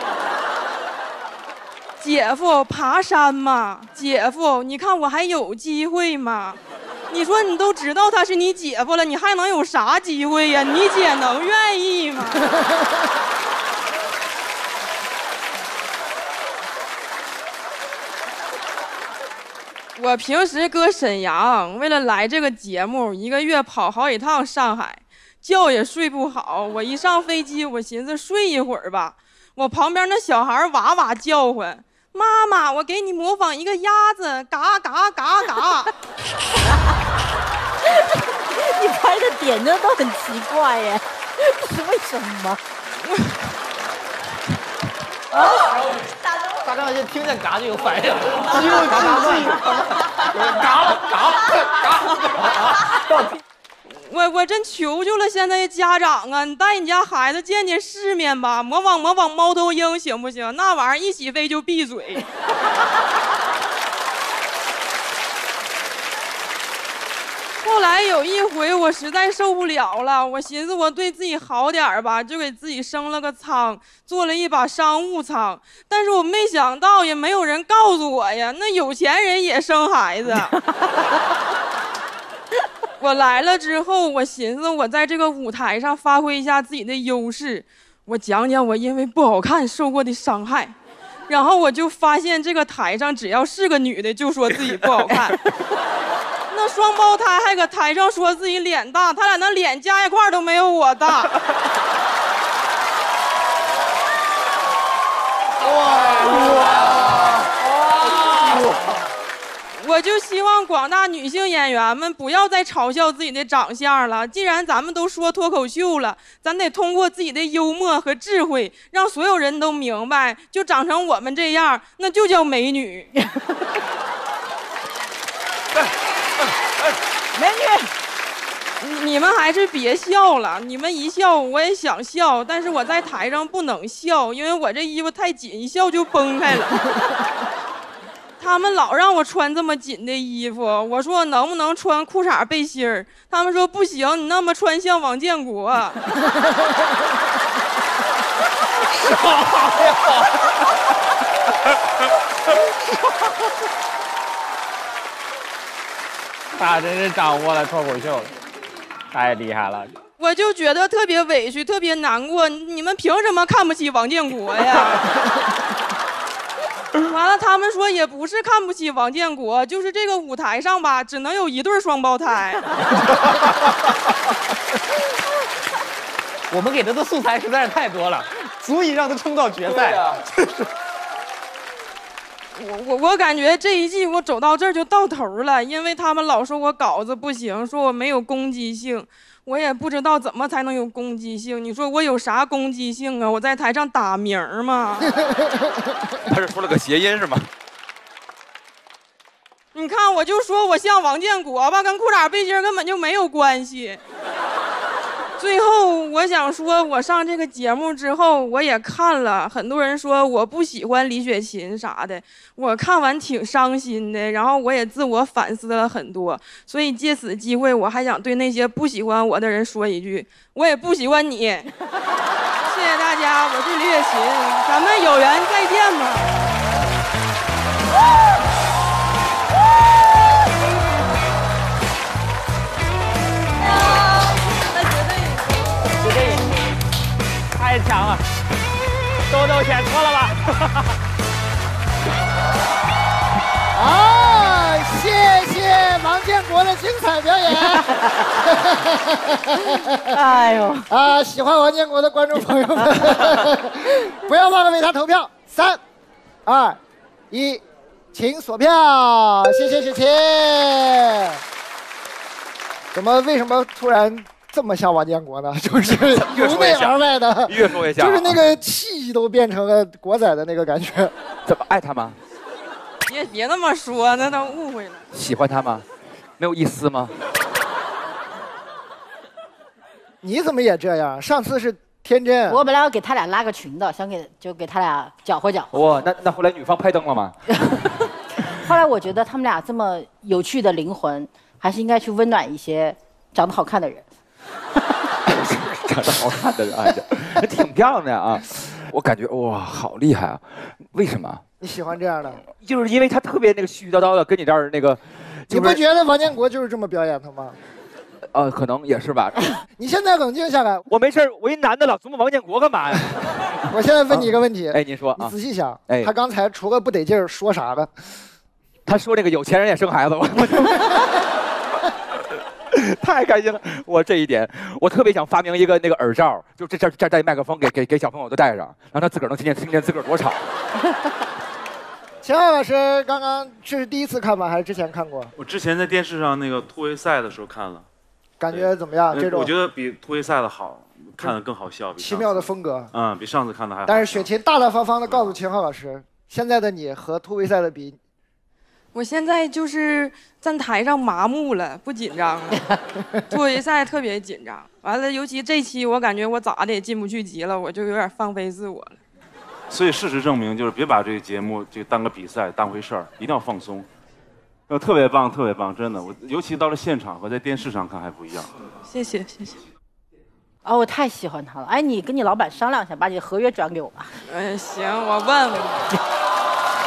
Speaker 2: 姐夫爬山嘛，姐夫，你看我还有机会吗？你说你都知道他是你姐夫了，你还能有啥机会呀？你姐能愿意吗？我平时搁沈阳，为了来这个节目，一个月跑好几趟上海，觉也睡不好。我一上飞机，我寻思睡一会儿吧。我旁边那小孩哇哇叫唤，妈妈，我给你模仿一个鸭子，嘎嘎嘎嘎。
Speaker 6: 你拍的点呢都很奇怪耶，是为什么？
Speaker 4: 啊！大张就听见嘎就有反应，肌肉记忆，嘎了嘎嘎嘎。
Speaker 2: 我我真求求了，现在的家长啊，你带你家孩子见见世面吧，模仿模仿猫头鹰行不行？那玩意儿一起飞就闭嘴。后来有一回我实在受不了了，我寻思我对自己好点吧，就给自己升了个舱，做了一把商务舱。但是我没想到，也没有人告诉我呀，那有钱人也生孩子。我来了之后，我寻思我在这个舞台上发挥一下自己的优势，我讲讲我因为不好看受过的伤害。 然后我就发现这个台上只要是个女的，就说自己不好看。那双胞胎还搁台上说自己脸大，他俩那脸加一块都没有我大。我就希望广大女性演员们不要再嘲笑自己的长相了。既然咱们都说脱口秀了，咱得通过自己的幽默和智慧，让所有人都明白，就长成我们这样，那就叫美女。
Speaker 15: 美女。
Speaker 2: 你们还是别笑了，你们一笑我也想笑，但是我在台上不能笑，因为我这衣服太紧，一笑就崩开了。他们老让我穿这么紧的衣服，我说我能不能穿裤衩背心儿？他们说不行，你那么穿像王建国。
Speaker 15: 他真是掌握了脱口秀了，太厉害了。
Speaker 2: 我就觉得特别委屈，特别难过。你们凭什么看不起王建国呀？完了，他们说也不是看不起王建国，就是这个舞台上吧，只能有一对双胞胎。
Speaker 12: 我们给他的素材实在是太多了，足以让他冲到决赛。
Speaker 2: 我我我感觉这一季我走到这儿就到头了，因为他们老说我稿子不行，说我没有攻击性。我也不知道怎么才能有攻击性。你说我有啥攻击性啊？我在台上打鸣吗？
Speaker 15: 他是出了个谐音是吗？
Speaker 2: 你看，我就说我像王建国吧，跟裤衩背心根本就没有关系。最后，我想说，我上这个节目之后，我也看了，很多人说我不喜欢李雪琴啥的，我看完挺伤心的，然后我也自我反思了很多，所以借此机会，我还想对那些不喜欢我的人说一句，我也不喜欢你。谢谢大家，我是李雪琴，咱们有缘再见吧。
Speaker 15: 太强了，豆豆选错了吧？
Speaker 16: 好，谢谢王建国的精彩表演。哎呦，啊，喜欢王建国的观众朋友们，不要忘了为他投票。三、二、一，请锁票。谢谢雪琴。怎么？为什么突然？这么像王建国呢？就是由内而外的，
Speaker 15: 越说越像，
Speaker 16: 就是那个气都变成了国仔的那个感觉。
Speaker 15: 怎么爱他吗？
Speaker 2: 别别那么说，那都误会了。
Speaker 15: 喜欢他吗？没有一丝吗？
Speaker 16: 你怎么也这样？上次是天真。
Speaker 6: 我本来要给他俩拉个群的，想给就给他俩搅和搅和。
Speaker 15: 哇，那那后来女方拍灯了吗？
Speaker 6: 后来我觉得他们俩这么有趣的灵魂，还是应该去温暖一些长得好看的人。
Speaker 15: 长得好看的人，哎，挺漂亮的啊！我感觉哇，好厉害啊！为什么？
Speaker 16: 你喜欢这样的？
Speaker 15: 就是因为他特别那个絮絮叨叨的，跟你这儿那个。
Speaker 16: 你不觉得王建国就是这么表演的吗？
Speaker 15: 呃，可能也是吧。
Speaker 16: 你现在冷静下来。
Speaker 15: 我没事，我一男的老琢磨王建国干嘛呀？
Speaker 16: 我现在问你一个问题。
Speaker 15: 哎，您说。
Speaker 16: 你仔细想，
Speaker 15: 哎，
Speaker 16: 他刚才除了不得劲儿说啥了？
Speaker 15: 他说那个有钱人也生孩子，我太开心了！我这一点，我特别想发明一个那个耳罩，就这这这带麦克风，给给给小朋友都戴上，然后他自个儿能听见听见自个儿多吵。
Speaker 16: 秦昊老师刚刚这是第一次看吗？还是之前看过？
Speaker 14: 我之前在电视上那个突围赛的时候看了，
Speaker 16: 感觉怎么样？这种
Speaker 14: 我觉得比突围赛的好，看得更好笑。
Speaker 16: 奇妙的风格，
Speaker 14: 嗯，比上次看的还好。
Speaker 16: 但是雪琴大大方方的告诉秦昊老师，现在的你和突围赛的比。
Speaker 2: 我现在就是站台上麻木了，不紧张了。突围赛特别紧张，完了，尤其这期我感觉我咋的也进不去级了，我就有点放飞自我了。
Speaker 14: 所以事实证明，就是别把这个节目就当个比赛当回事儿，一定要放松。呃，特别棒，特别棒，真的。我尤其到了现场和在电视上看还不一样。
Speaker 2: 谢谢，谢谢。
Speaker 6: 哦，我太喜欢他了。哎，你跟你老板商量一下，把你的合约转给我吧。
Speaker 2: 嗯，行，我问问。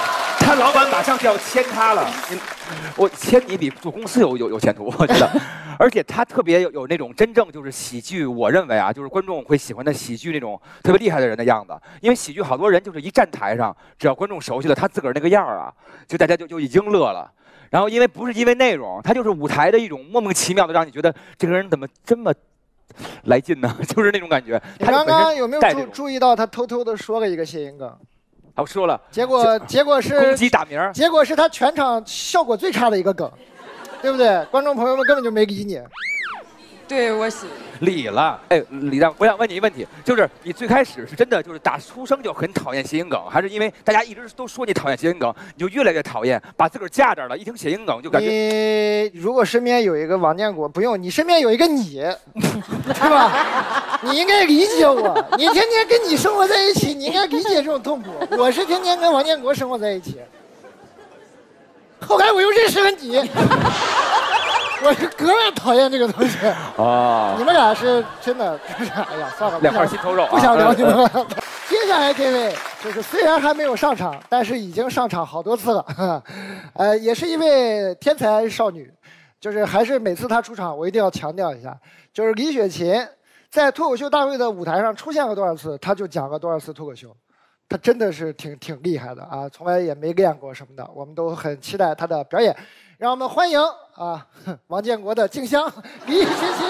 Speaker 15: 他老板马上就要签他了。我签你比做公司有有有前途，我觉得。而且他特别有有那种真正就是喜剧，我认为啊，就是观众会喜欢的喜剧那种特别厉害的人的样子。因为喜剧好多人就是一站台上，只要观众熟悉了他自个儿那个样儿啊，就大家就就已经乐了。然后因为不是因为内容，他就是舞台的一种莫名其妙的让你觉得这个人怎么这么来劲呢？就是那种感觉。
Speaker 1: 你刚刚有没有注注意到他偷偷的说了一个谐音梗？
Speaker 15: 啊，我说了。
Speaker 1: 结果结果是
Speaker 15: 攻击打鸣，
Speaker 1: 结果是他全场效果最差的一个梗，对不对？观众朋友们根本就没理你。
Speaker 2: 对我喜
Speaker 15: 理了。哎，李诞，我想问你一个问题，就是你最开始是真的就是打出生就很讨厌谐音梗，还是因为大家一直都说你讨厌谐音梗，你就越来越讨厌，把自个儿架这儿了，一听谐音梗就感觉。
Speaker 1: 你如果身边有一个王建国，不用，你身边有一个你，是吧？你应该理解我，你天天跟你生活在一起，你应该理解这种痛苦。我是天天跟王建国生活在一起，后来我又认识了你。我是格外讨厌这个东西
Speaker 15: 哦，
Speaker 1: 你们俩是真的，就是哎呀，算了，
Speaker 15: 两块心头肉，
Speaker 1: 不想聊你们了。接下来这位就是虽然还没有上场，但是已经上场好多次了，呃，也是一位天才少女，就是还是每次她出场，我一定要强调一下，就是李雪琴在脱口秀大会的舞台上出现了多少次，她就讲了多少次脱口秀。她真的是挺挺厉害的啊，从来也没练过什么的，我们都很期待她的表演。让我们欢迎啊，王建国的静香李雪琴。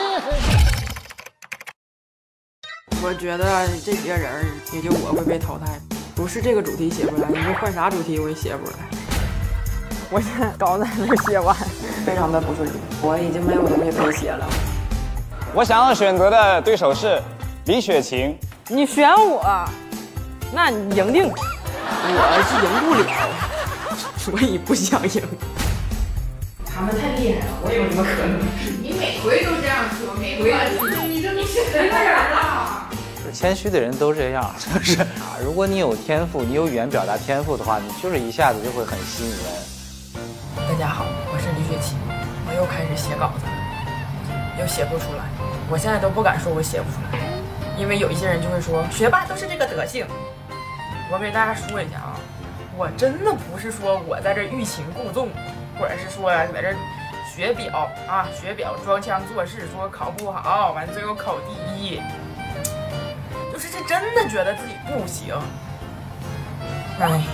Speaker 2: 我觉得这几个人也就我会被淘汰，不是这个主题写不来，你说换啥主题我也写不来。我现在稿子还没写完，非常的不顺利，我已经没有东西可以写了。
Speaker 18: 我想要选择的对手是李雪琴。
Speaker 2: 你选我，那你赢定，我是赢不了，所以不想赢。他们太厉害了，我有什么可能？
Speaker 19: 你每回都这样说，每回你这你是谁个人啊？
Speaker 12: 谦虚的人都这样，就是啊，如果你有天赋，你有语言表达天赋的话，你就是一下子就会很吸引人。
Speaker 2: 大家好，我是李雪琴，我又开始写稿子了，又写不出来，我现在都不敢说我写不出来，因为有一些人就会说学霸都是这个德行。我给大家说一下啊，我真的不是说我在这欲擒故纵。或者是说在这学表啊，学表装腔作势，说考不好，完最后考第一，就是这真的觉得自己不行。哎，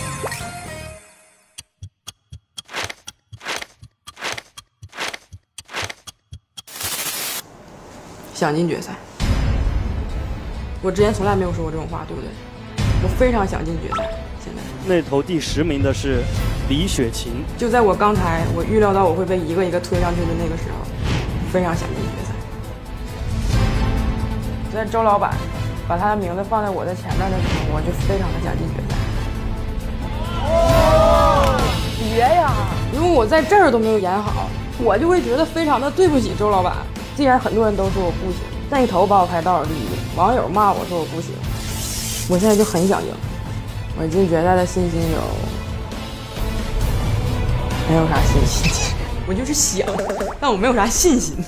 Speaker 2: 想进决赛，我之前从来没有说过这种话，对不对？我非常想进决赛。现在
Speaker 8: 那头第十名的是李雪琴。
Speaker 2: 就在我刚才我预料到我会被一个一个推上去的那个时候，非常想进决赛。在周老板把他的名字放在我的前面的时候，我就非常的想进决赛。哦，别呀！因为我在这儿都没有演好，我就会觉得非常的对不起周老板。既然很多人都说我不行，那一头把我排到了第一，网友骂我说我不行，我现在就很想赢。我进决赛的信心有，没有啥信心，我就是想，但我没有啥信心。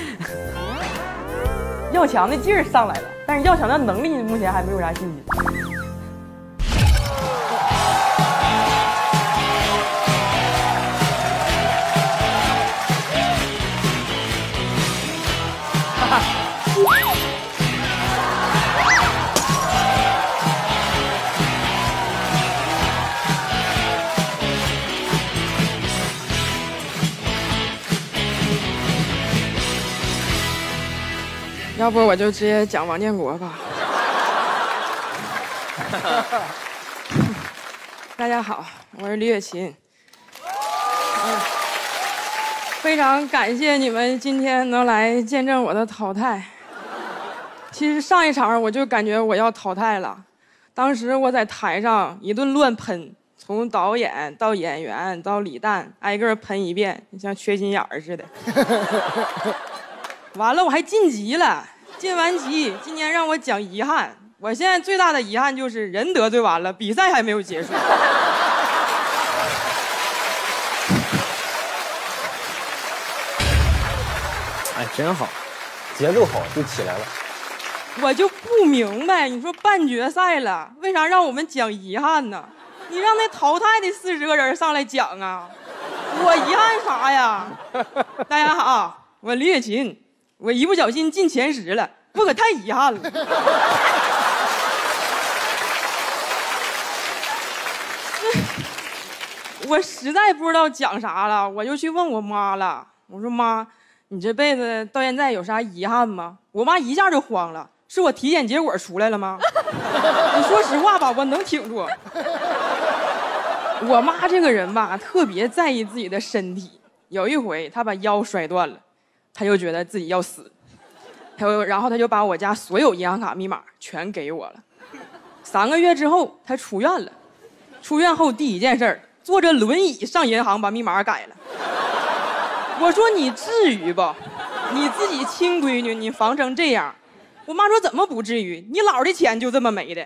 Speaker 2: 要强的劲儿上来了，但是要强的能力目前还没有啥信心。要不我就直接讲王建国吧。大家好，我是李雪琴。嗯，非常感谢你们今天能来见证我的淘汰。其实上一场我就感觉我要淘汰了，当时我在台上一顿乱喷，从导演到演员到李诞，挨个喷一遍，像缺心眼儿似的。完了，我还晋级了，晋完级，今年让我讲遗憾。我现在最大的遗憾就是人得罪完了，比赛还没有结束。
Speaker 10: 哎，真好，节奏好就起来了。
Speaker 2: 我就不明白，你说半决赛了，为啥让我们讲遗憾呢？ 你让那淘汰的四十个人上来讲啊，我遗憾啥呀？大家好，我李雪琴，我一不小心进前十了，我可太遗憾了。我实在不知道讲啥了，我就去问我妈了。我说妈，你这辈子到现在有啥遗憾吗？我妈一下就慌了，是我体检结果出来了吗？你说实话吧，我能挺住。我妈这个人吧，特别在意自己的身体。有一回，她把腰摔断了，她就觉得自己要死，她就然后她就把我家所有银行卡密码全给我了。三个月之后，她出院了。出院后第一件事儿，坐着轮椅上银行把密码改了。我说你至于不？你自己亲闺女你防成这样。我妈说怎么不至于？你姥的钱就这么没的。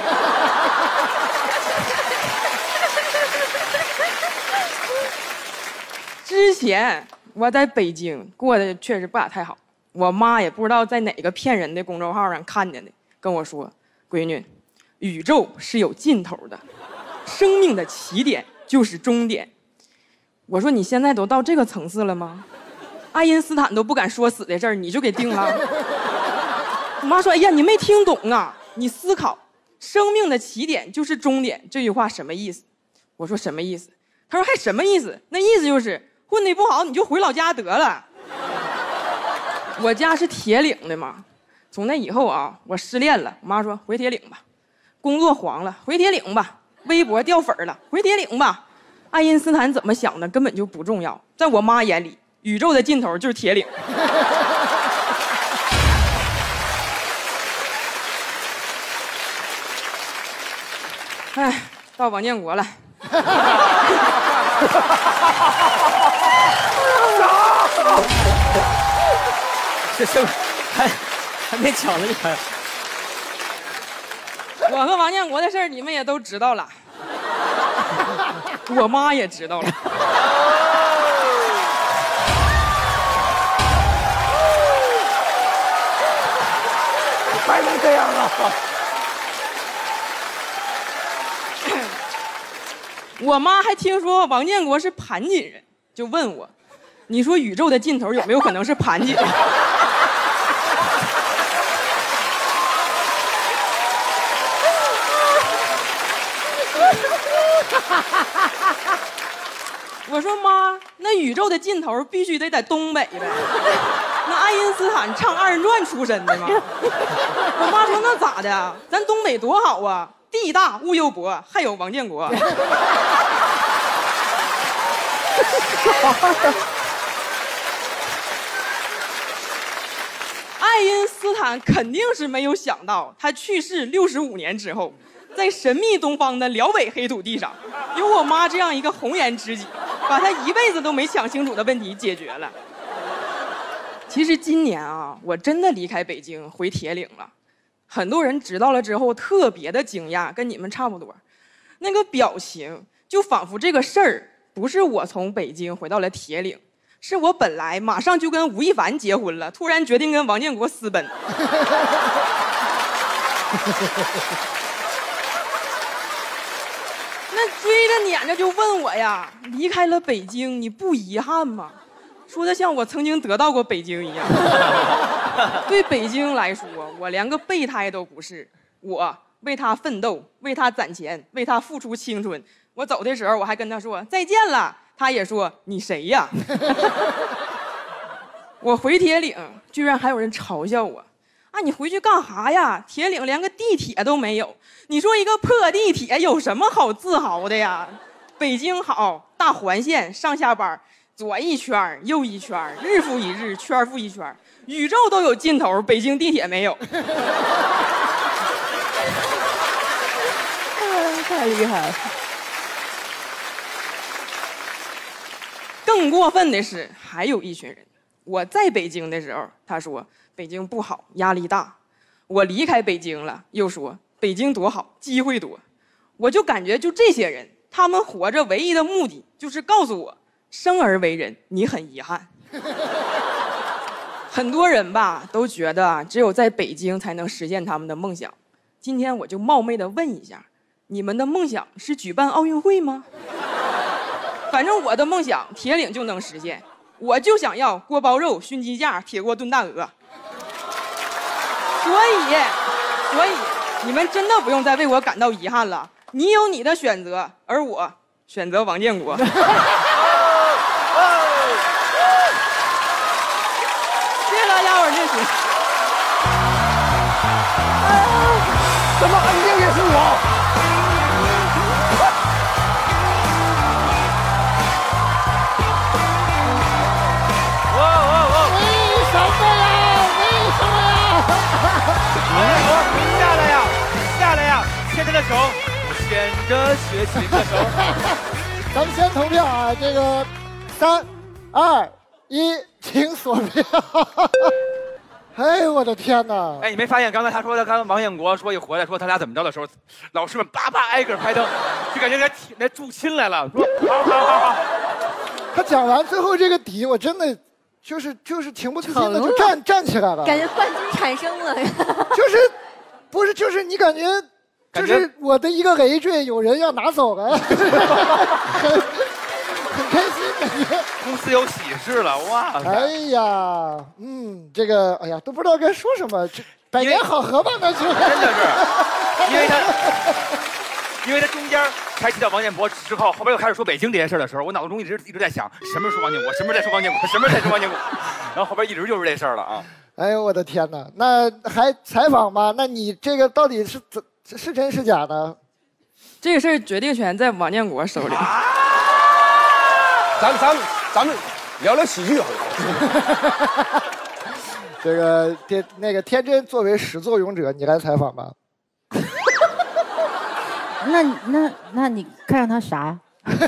Speaker 2: 之前我在北京过得确实不咋太好，我妈也不知道在哪个骗人的公众号上看见的，跟我说：“闺女，宇宙是有尽头的，生命的起点就是终点。”我说：“你现在都到这个层次了吗？爱因斯坦都不敢说死的事儿，你就给定了？”我妈说：“哎呀，你没听懂啊！你思考，生命的起点就是终点这句话什么意思？”我说：“什么意思？”她说：“还什么意思？那意思就是混得不好你就回老家得了。”我家是铁岭的嘛，从那以后啊，我失恋了，我妈说回铁岭吧；工作黄了，回铁岭吧；微博掉粉了，回铁岭吧。爱因斯坦怎么想的根本就不重要，在我妈眼里，宇宙的尽头就是铁岭。哎，到王建国了。
Speaker 10: 这是还还没抢呢，你看。
Speaker 2: 我和王建国的事儿你们也都知道了，我妈也知道了。
Speaker 10: 还能这样啊？
Speaker 2: 我妈还听说王建国是盘锦人，就问我：“你说宇宙的尽头有没有可能是盘锦？”我说妈，那宇宙的尽头必须得在东北呗。那爱因斯坦唱二人转出身的吗？我妈说那咋的？咱东北多好啊，地大物又博，还有王建国。爱因斯坦肯定是没有想到，他去世六十五年之后，在神秘东方的辽北黑土地上，有我妈这样一个红颜知己，把他一辈子都没想清楚的问题解决了。其实今年啊，我真的离开北京回铁岭了，很多人知道了之后特别的惊讶，跟你们差不多，那个表情就仿佛这个事儿不是我从北京回到了铁岭，是我本来马上就跟吴亦凡结婚了，突然决定跟王建国私奔。那追着撵着就问我呀，离开了北京你不遗憾吗？说的像我曾经得到过北京一样。对北京来说，我连个备胎都不是，我为他奋斗，为他攒钱，为他付出青春。我走的时候我还跟他说再见了，他也说你谁呀？我回铁岭居然还有人嘲笑我，啊你回去干啥呀？铁岭连个地铁都没有，你说一个破地铁有什么好自豪的呀？北京好，大环线上下班左一圈右一圈，日复一日，圈复一圈，宇宙都有尽头，北京地铁没有。
Speaker 10: 太厉害了。
Speaker 2: 更过分的是，还有一群人，我在北京的时候，他说北京不好，压力大；我离开北京了，又说北京多好，机会多。我就感觉就这些人，他们活着唯一的目的就是告诉我，生而为人，你很遗憾。很多人吧都觉得只有在北京才能实现他们的梦想。今天我就冒昧的问一下， 你们的梦想是举办奥运会吗？反正我的梦想铁岭就能实现，我就想要锅包肉、熏鸡架、铁锅炖大鹅。所以，所以你们真的不用再为我感到遗憾了。你有你的选择，而我选择王建国。谢谢大家，我是志勤。
Speaker 15: 怎么安静也是我？
Speaker 18: 哇哇哇！
Speaker 16: 为什么呀？为什么呀？
Speaker 18: 王建国，下来呀，下来呀，牵着的手，牵着雪琴的手。
Speaker 16: 咱们先投票啊！这个三、二、一，请锁票。哎呦我的天哪！
Speaker 15: 哎，你没发现刚才他说的，刚刚王建国说一回来说他俩怎么着的时候，老师们叭叭挨个拍灯，就感觉来来助亲来了。说好好好好。
Speaker 16: 他讲完最后这个底，我真的就是就是情不自禁的就站站起来了，
Speaker 13: 感觉冠军产生了。
Speaker 16: 就是不是就是你感觉就是我的一个累赘，有人要拿走了，很很开心感觉。
Speaker 15: 公司有喜事了，哇！
Speaker 16: 哎呀，嗯，这个哎呀都不知道该说什么，这百年好合吧那就。真
Speaker 15: 的是，因为他因为他中间才提到王建国之后，后边又开始说北京这件事的时候，我脑子中一直一直在想，什么时候说王建国，什么时候再说王建国，什么时候再说王建国，然后后边一直就是这事儿了啊。
Speaker 16: 哎呦我的天哪，那还采访吗？那你这个到底是怎是真是假的？
Speaker 2: 这个事儿决定权在王建国手里。啊、
Speaker 3: 咱咱咱们聊聊喜剧好了。
Speaker 16: 这个天那个天真作为始作俑者，你来采访吧。
Speaker 6: 那那那你看上他啥呀？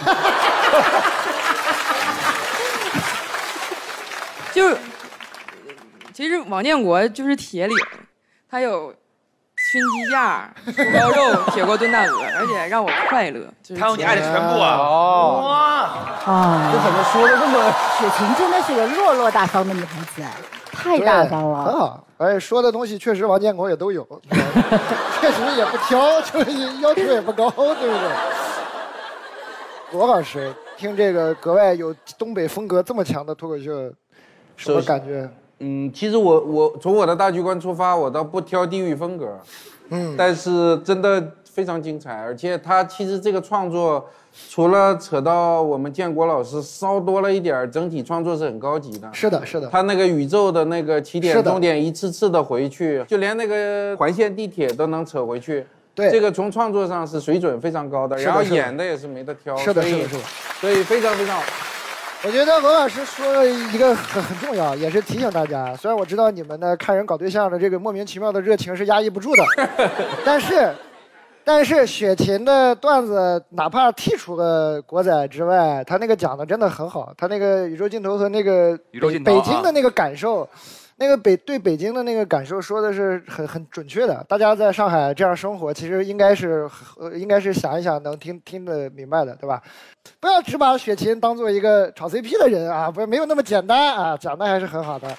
Speaker 2: 就是，其实王建国就是铁岭，他有熏鸡架、锅包肉、铁锅炖大鹅，而且让我快乐。就是
Speaker 15: 他有你爱的全部啊！
Speaker 3: 哦，
Speaker 15: 哇
Speaker 16: 啊！
Speaker 3: 这怎么说的这么？
Speaker 6: 雪琴真的是个落落大方的女孩子，太大方了，
Speaker 16: 很好。而且说的东西确实王建国也都有，确实也不挑，就是要求也不高，对不对？罗老师听这个格外有东北风格这么强的脱口秀，什么感觉？
Speaker 7: 嗯，其实我我从我的大局观出发，我倒不挑地域风格，嗯，但是真的非常精彩，而且他其实这个创作，除了扯到我们建国老师稍多了一点，整体创作是很高级的。
Speaker 16: 是的，是的。
Speaker 7: 他那个宇宙的那个起点终点一次次的回去，就连那个环线地铁都能扯回去。
Speaker 16: 对，
Speaker 7: 这个从创作上是水准非常高的，然后演的也是没得挑。
Speaker 16: 是的，是的，是的。
Speaker 7: 所以非常非常好。
Speaker 16: 我觉得罗老师说了一个很很重要，也是提醒大家。虽然我知道你们呢看人搞对象的这个莫名其妙的热情是压抑不住的，但是，但是雪琴的段子哪怕剔除了国仔之外，他那个讲的真的很好。他那个宇宙尽头和那个北北京的那个感受，那个北对北京的那个感受说的是很很准确的。大家在上海这样生活，其实应该是呃应该是想一想能听听得明白的，对吧？不要只把雪琴当做一个炒 C P 的人啊，不是没有那么简单啊，讲的还是很好的。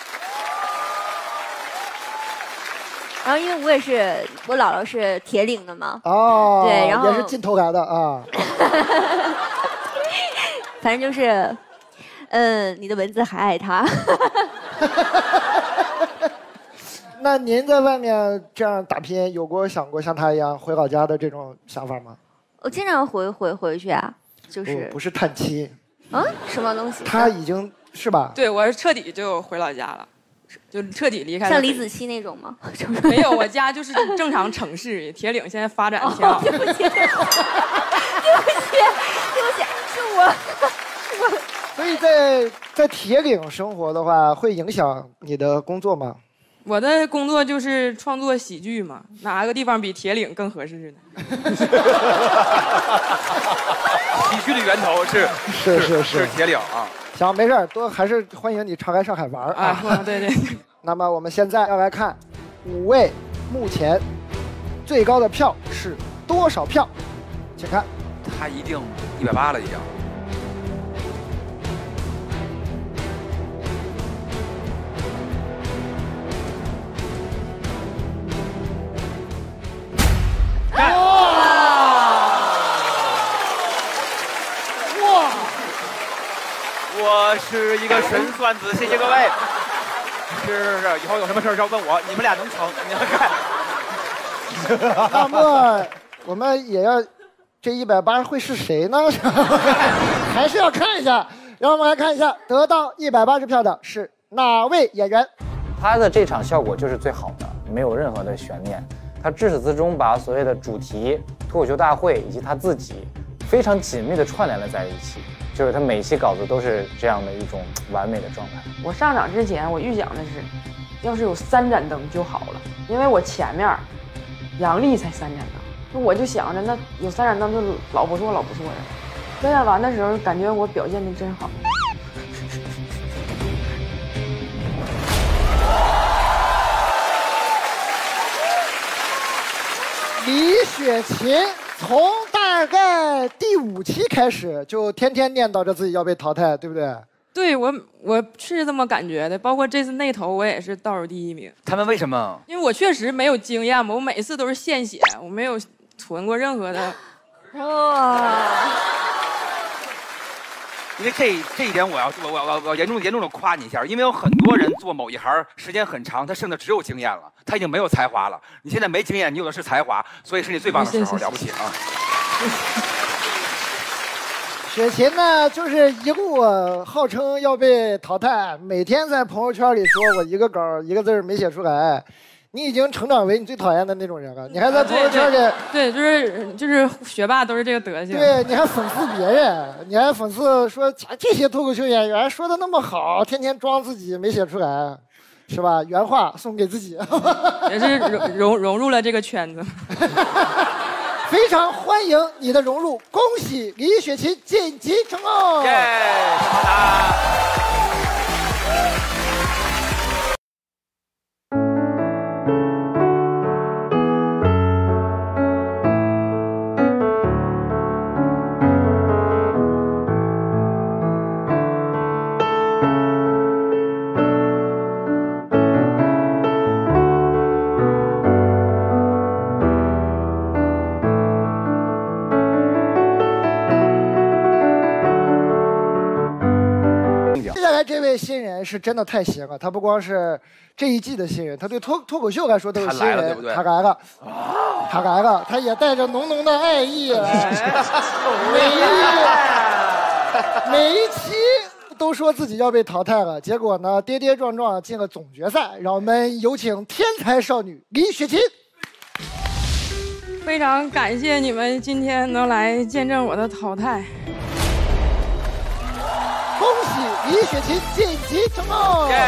Speaker 13: 然后因为我也是，我姥姥是铁岭的嘛。
Speaker 16: 哦。
Speaker 13: 对，然后
Speaker 16: 也是劲头来的啊。
Speaker 13: 反正就是，嗯，你的蚊子还爱他。
Speaker 16: 那您在外面这样打拼，有过想过像他一样回老家的这种想法吗？
Speaker 13: 我经常回回回去啊，就是
Speaker 16: 不, 不是探亲，
Speaker 13: 嗯，什么东西？
Speaker 16: 他已经是吧？
Speaker 2: 对，我是彻底就回老家了，就彻底离开了。
Speaker 13: 像李子柒那种吗？
Speaker 2: 没有，我家就是正常城市，铁岭现在发展挺好。
Speaker 13: 哦、对不起，对不起，对不起，是我，是我。
Speaker 16: 所以在在铁岭生活的话，会影响你的工作吗？
Speaker 2: 我的工作就是创作喜剧嘛，哪个地方比铁岭更合适呢？
Speaker 15: 喜剧的源头是
Speaker 16: 是是
Speaker 15: 是铁岭啊。
Speaker 16: 行，没事，多还是欢迎你常来上海玩啊。
Speaker 2: 啊，对对。
Speaker 16: 那么我们现在要来看五位目前最高的票是多少票，请看。
Speaker 15: 他一定一百八了已经。
Speaker 18: 是一个神算子，谢谢各位。是是是，以后有什么事儿要问我，你们俩能成，你们看。
Speaker 1: 那么我们也要，这一百八会是谁呢？还是要看一下，让我们来看一下，得到一百八十票的是哪位演员？
Speaker 12: 他的这场效果就是最好的，没有任何的悬念。他至始至终把所谓的主题、脱口秀大会以及他自己非常紧密的串联了在一起，就是他每期稿子都是这样的一种完美的状态。
Speaker 2: 我上场之前，我预想的是，要是有三盏灯就好了，因为我前面杨笠才三盏灯，我就想着那有三盏灯就老不错老不错的。表演完的时候，感觉我表现的真好。
Speaker 1: 李雪琴从大概第五期开始就天天念叨着自己要被淘汰，对不对？
Speaker 2: 对，我我是这么感觉的，包括这次那头我也是倒数第一名。
Speaker 18: 他们为什么？
Speaker 2: 因为我确实没有经验嘛，我每次都是现写，我没有存过任何的。
Speaker 17: 哇！
Speaker 18: 因为这这一点我要我我我我严重严重的夸你一下，因为有很多人做某一行时间很长，他剩的只有经验了，他已经没有才华了。你现在没经验，你有的是才华，所以是你最棒的时候，了不起啊！
Speaker 1: 雪琴呢，就是一路号称要被淘汰，每天在朋友圈里说我一个稿一个字没写出来。你已经成长为你最讨厌的那种人了，你还在朋友圈里，
Speaker 2: 对，对，就是就是学霸都是这个德行。
Speaker 1: 对，你还讽刺别人，你还讽刺说这些脱口秀演员说的那么好，天天装自己没写出来，是吧？原话送给自己，
Speaker 2: 也是融融融入了这个圈子。
Speaker 1: 非常欢迎你的融入，恭喜李雪琴晋级成功！
Speaker 18: 耶，好的。
Speaker 1: 这位新人是真的太行了，他不光是这一季的新人，他对脱脱口秀来说都是新人。他来了，对不对？他来了，他来了，他也带着浓浓的爱意来。每一每一期都说自己要被淘汰了，结果呢，跌跌撞撞进了总决赛。让我们有请天才少女李雪琴。
Speaker 2: 非常感谢你们今天能来见证我的淘汰。
Speaker 1: 恭喜李雪琴晋级成功！
Speaker 2: 学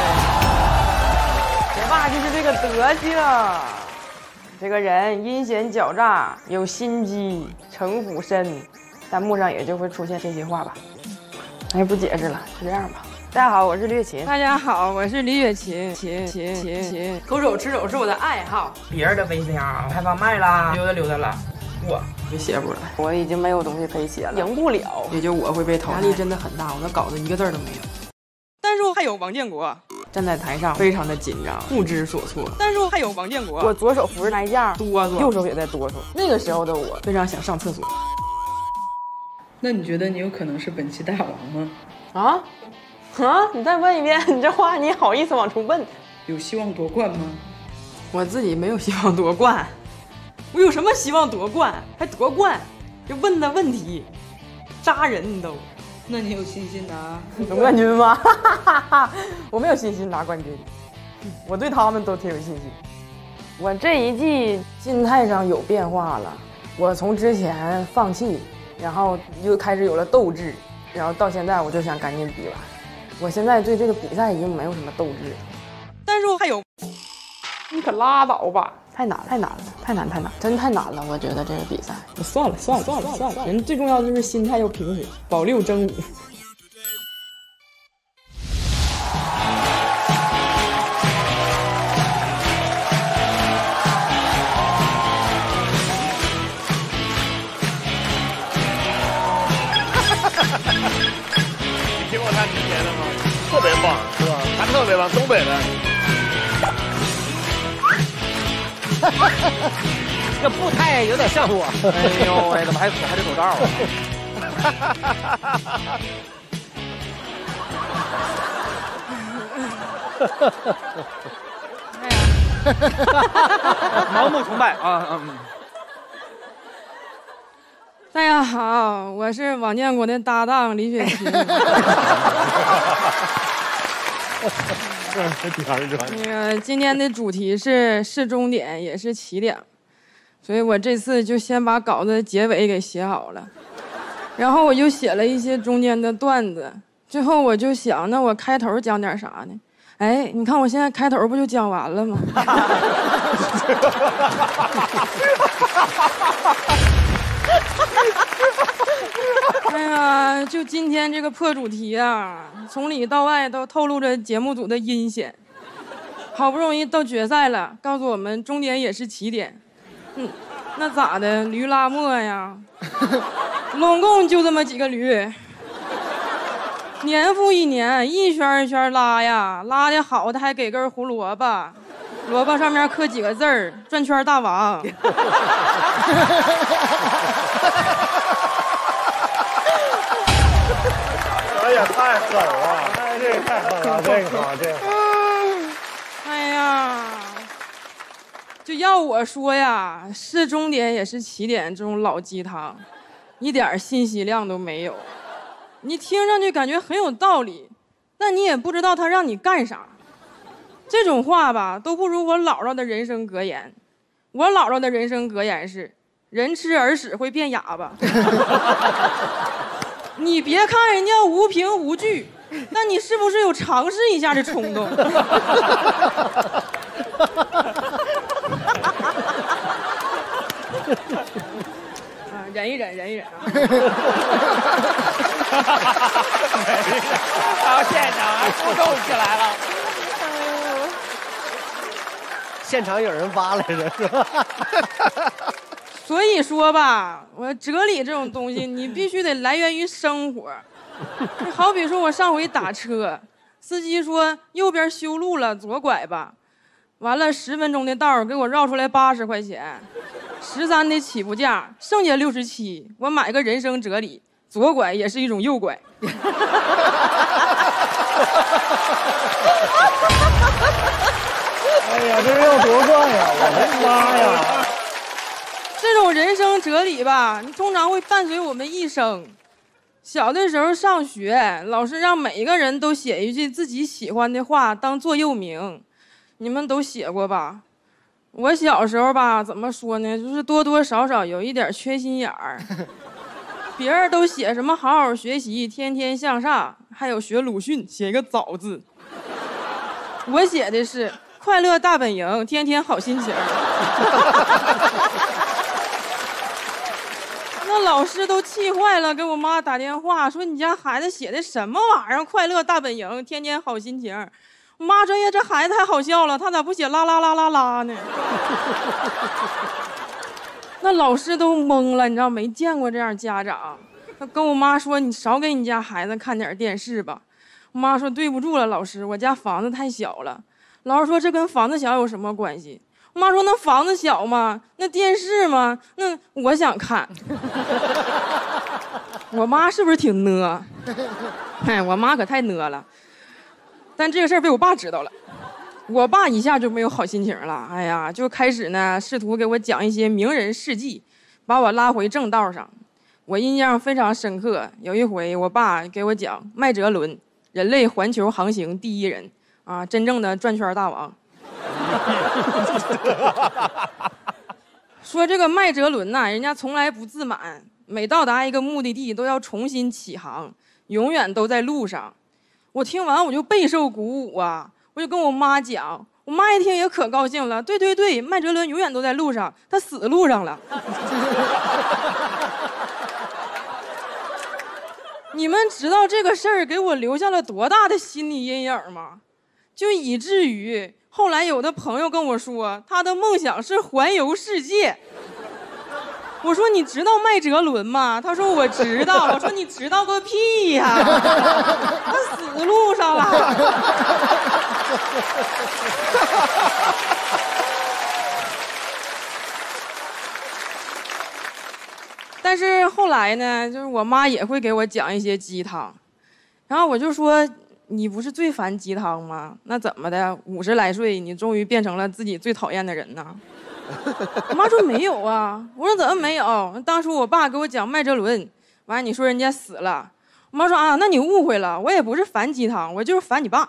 Speaker 2: 霸就是这个德行，这个人阴险狡诈，有心机，城府深，弹幕上也就会出现这些话吧。哎，不解释了，就这样吧。大家好，我是李雪琴。大家好，我是李雪琴。琴琴琴琴，抠手吃手是我的爱好。别人的微信啊，开放麦啦，溜达溜达了。我没写不出来，我已经没有东西可以写了，赢不了，也就我会被淘汰。压力真的很大，我那稿子一个字都没有。但是我还有王建国站在台上，非常的紧张，不知所措。但是我还有王建国，我左手扶着台架哆嗦，右手也在哆嗦。那个时候的我非常想上厕所。
Speaker 20: 那你觉得你有可能是本期大王吗？
Speaker 2: 啊啊！你再问一遍，你这话你好意思往出问？
Speaker 20: 有希望夺冠吗？
Speaker 2: 我自己没有希望夺冠。我有什么希望夺冠？还夺冠？就问的问题，扎人都。
Speaker 20: 那你有信心拿
Speaker 2: 总冠军吗？我没有信心拿冠军，我对他们都挺有信心。我这一季心态上有变化了，我从之前放弃，然后又开始有了斗志，然后到现在我就想赶紧比完。我现在对这个比赛已经没有什么斗志了，但是我还有。你可拉倒吧！太难了，太难了，太难，太难，真太难了！我觉得这个比赛，算了，算了，算了，算了。人最重要的就是心态要平时，保六争五。
Speaker 18: 你听过他之前的吗？特别棒，是吧？他特别棒，东北的。
Speaker 9: 这步态有点像我。
Speaker 18: 哎呦喂，怎么还还得走道啊？ 盲目崇拜啊！嗯。
Speaker 2: 大家好，我是王建国的搭档李雪琴。那个今天的主题是是终点也是起点，所以我这次就先把稿子结尾给写好了，然后我就写了一些中间的段子，最后我就想，那我开头讲点啥呢？哎，你看我现在开头不就讲完了吗？哎呀，就今天这个破主题啊，从里到外都透露着节目组的阴险。好不容易到决赛了，告诉我们终点也是起点。嗯，那咋的？驴拉磨呀？拢共就这么几个驴，年复一年，一圈一圈拉呀，拉的好的还给根胡萝卜，萝卜上面刻几个字儿：转圈大王。
Speaker 9: 这也太狠了！哎，这也太狠了，这个这个。
Speaker 2: 哎呀，就要我说呀，是终点也是起点，这种老鸡汤，一点信息量都没有。你听上去感觉很有道理，但你也不知道他让你干啥。这种话吧，都不如我姥姥的人生格言。我姥姥的人生格言是：人吃耳屎会变哑巴。你别看人家无凭无据，但你是不是有尝试一下的冲动？啊，忍一忍，忍一忍啊！
Speaker 18: 然后现场还互动起来了。
Speaker 9: 现场有人挖来着，是吧？
Speaker 2: 所以说吧，我哲理这种东西，你必须得来源于生活。好比说，我上回打车，司机说右边修路了，左拐吧。完了，十分钟的道给我绕出来八十块钱，十三的起步价，剩下六十七。我买个人生哲理：左拐也是一种右拐。
Speaker 9: 哎呀，这是要夺冠呀！我的妈呀！
Speaker 2: 这种人生哲理吧，你通常会伴随我们一生。小的时候上学，老师让每一个人都写一句自己喜欢的话当座右铭，你们都写过吧？我小时候吧，怎么说呢，就是多多少少有一点缺心眼儿。别人都写什么好好学习，天天向上，还有学鲁迅写一个早字。我写的是快乐大本营，天天好心情。那老师都气坏了，给我妈打电话说：“你家孩子写的什么玩意儿？快乐大本营，天天好心情。”我妈说：“呀，这孩子太好笑了，他咋不写啦啦啦啦啦呢？”那老师都懵了，你知道没见过这样家长。他跟我妈说：“你少给你家孩子看点电视吧。”我妈说：“对不住了，老师，我家房子太小了。”老师说：“这跟房子小有什么关系？”我妈说：“那房子小吗？那电视吗？那我想看。”我妈是不是挺呢？哎，我妈可太呢了。但这个事儿被我爸知道了，我爸一下就没有好心情了。哎呀，就开始呢试图给我讲一些名人事迹，把我拉回正道上。我印象非常深刻，有一回我爸给我讲麦哲伦，人类环球航行第一人啊，真正的转圈大王。说这个麦哲伦呐，人家从来不自满，每到达一个目的地都要重新起航，永远都在路上。我听完我就备受鼓舞啊，我就跟我妈讲，我妈一听也可高兴了。对对对，麦哲伦永远都在路上，他死路上了。你们知道这个事儿给我留下了多大的心理阴影吗？就以至于后来有的朋友跟我说，他的梦想是环游世界。我说你知道麦哲伦吗？他说我知道。我说你知道个屁呀！他死路上了。但是后来呢，就是我妈也会给我讲一些鸡汤，然后我就说你不是最烦鸡汤吗？那怎么的？五十来岁，你终于变成了自己最讨厌的人呢？我妈说没有啊。我说怎么没有？当初我爸给我讲麦哲伦，完你说人家死了。我妈说啊，那你误会了，我也不是烦鸡汤，我就是烦你爸。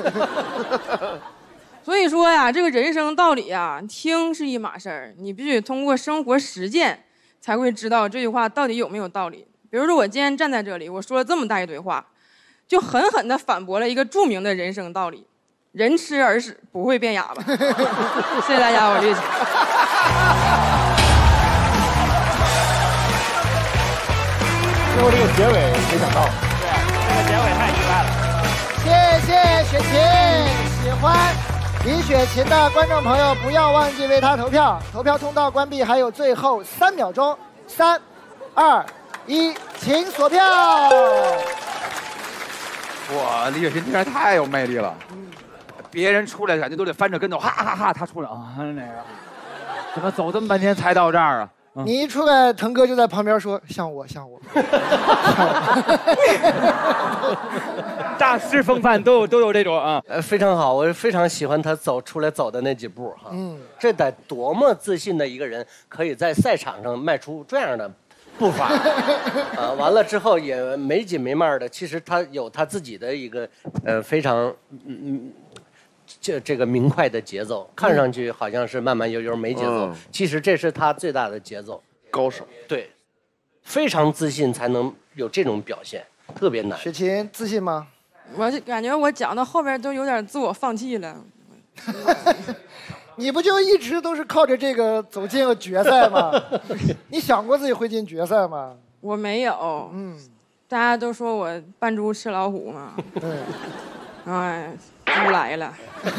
Speaker 2: 所以说呀，这个人生道理呀，听是一码事儿，你必须得通过生活实践，才会知道这句话到底有没有道理。比如说我今天站在这里，我说了这么大一堆话，就狠狠地反驳了一个著名的人生道理：人吃耳屎不会变哑巴。谢谢大家，我是岳晴。
Speaker 10: 最后这个结尾没想到，对，这个结尾太意外了。
Speaker 1: 谢谢雪琴，喜欢李雪琴的观众朋友不要忘记为她投票，投票通道关闭还有最后三秒钟，三、二、一，请锁票。
Speaker 15: 哇，李雪琴竟然太有魅力了，别人出来感觉都得翻着跟头，哈哈哈，他出来啊那个，怎么走这么半天才到这儿啊？
Speaker 1: 嗯、你一出来，腾哥就在旁边说：“像我，像我。”
Speaker 15: 大师风范都有都有这种啊，
Speaker 9: 呃，非常好，我非常喜欢他走出来走的那几步哈。嗯，这得多么自信的一个人，可以在赛场上迈出这样的步伐啊！完了之后也没紧没慢的，其实他有他自己的一个呃非常嗯。这这个明快的节奏，看上去好像是慢慢悠悠没节奏，嗯、其实这是他最大的节奏。
Speaker 21: 高手，
Speaker 9: 对，非常自信才能有这种表现，特别难。
Speaker 1: 雪琴自信吗？
Speaker 2: 我感觉我讲到后边都有点自我放弃了。
Speaker 1: 你不就一直都是靠着这个走进了决赛吗？你想过自己会进决赛吗？
Speaker 2: 我没有。嗯，大家都说我扮猪吃老虎嘛。对。哎。猪来了，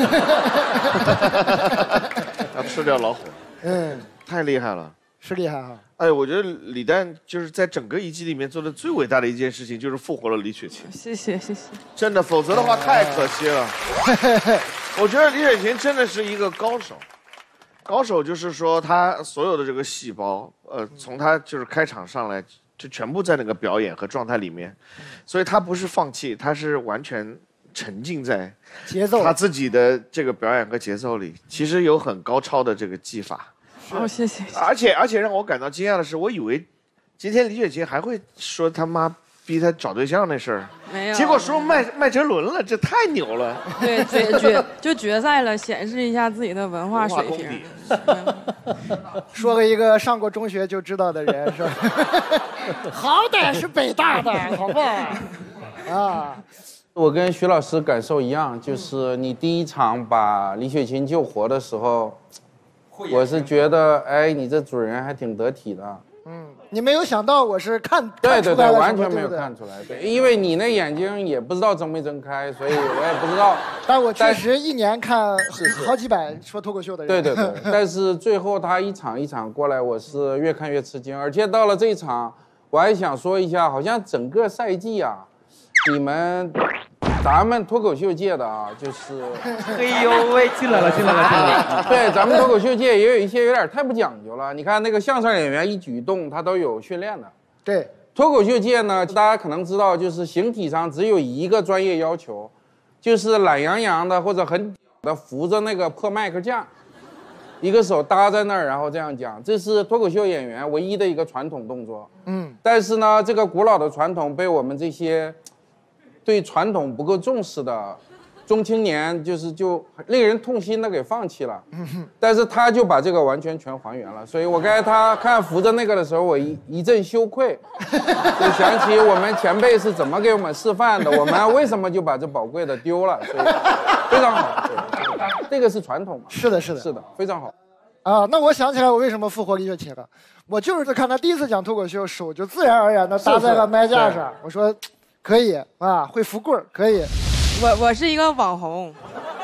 Speaker 21: 要吃掉老虎，
Speaker 1: 嗯，
Speaker 21: 太厉害了，
Speaker 1: 是厉害哈。
Speaker 21: 哎，我觉得李诞就是在整个一季里面做的最伟大的一件事情，就是复活了李雪琴。
Speaker 2: 谢谢谢谢。
Speaker 21: 真的，否则的话太可惜了。我觉得李雪琴真的是一个高手，高手就是说他所有的这个细胞，呃，从他就是开场上来就全部在那个表演和状态里面，所以他不是放弃，他是完全。沉浸在
Speaker 1: 节奏
Speaker 21: 他自己的这个表演和节奏里，其实有很高超的这个技法。
Speaker 2: 哦，谢谢。
Speaker 21: 而且而且让我感到惊讶的是，我以为今天李雪琴还会说他妈逼他找对象那事儿，
Speaker 2: 没有。
Speaker 21: 结果说麦麦哲伦了，这太牛了。
Speaker 2: 对，决决就决赛了，显示一下自己的文化水平。
Speaker 1: 说了一个上过中学就知道的人是吧？好歹是北大的，好不好？
Speaker 7: 啊。我跟徐老师感受一样，就是你第一场把李雪琴救活的时候，我是觉得，哎，你这主人还挺得体的。
Speaker 1: 嗯，你没有想到我是看
Speaker 7: 对对对，完全没有看出来，对，因为你那眼睛也不知道睁没睁开，所以我也不知道。
Speaker 1: 但我确实一年看好几百说脱口秀的人。
Speaker 7: 对对对，但是最后他一场一场过来，我是越看越吃惊，而且到了这一场，我还想说一下，好像整个赛季啊。你们，咱们脱口秀界的啊，就是，
Speaker 15: 哎呦喂，进来了，进来了，进来了。
Speaker 7: 对，咱们脱口秀界也有一些有点太不讲究了。你看那个相声演员一举一动，他都有训练的。
Speaker 1: 对，
Speaker 7: 脱口秀界呢，大家可能知道，就是形体上只有一个专业要求，就是懒洋洋的或者很的扶着那个破麦克架，一个手搭在那儿，然后这样讲，这是脱口秀演员唯一的一个传统动作。嗯，但是呢，这个古老的传统被我们这些。对传统不够重视的中青年，就是就令人痛心的给放弃了。但是他就把这个完全全还原了，所以我刚才他看扶着那个的时候，我一一阵羞愧，就想起我们前辈是怎么给我们示范的，我们为什么就把这宝贵的丢了，所以非常好。这个是传统嘛？
Speaker 1: 是的，是的，
Speaker 7: 是的，非常好。
Speaker 1: 啊，那我想起来我为什么复活李雪琴了，我就是在看他第一次讲脱口秀，手就自然而然的搭在了麦架上，我说。可以啊，会扶棍儿可以。
Speaker 2: 我我是一个网红，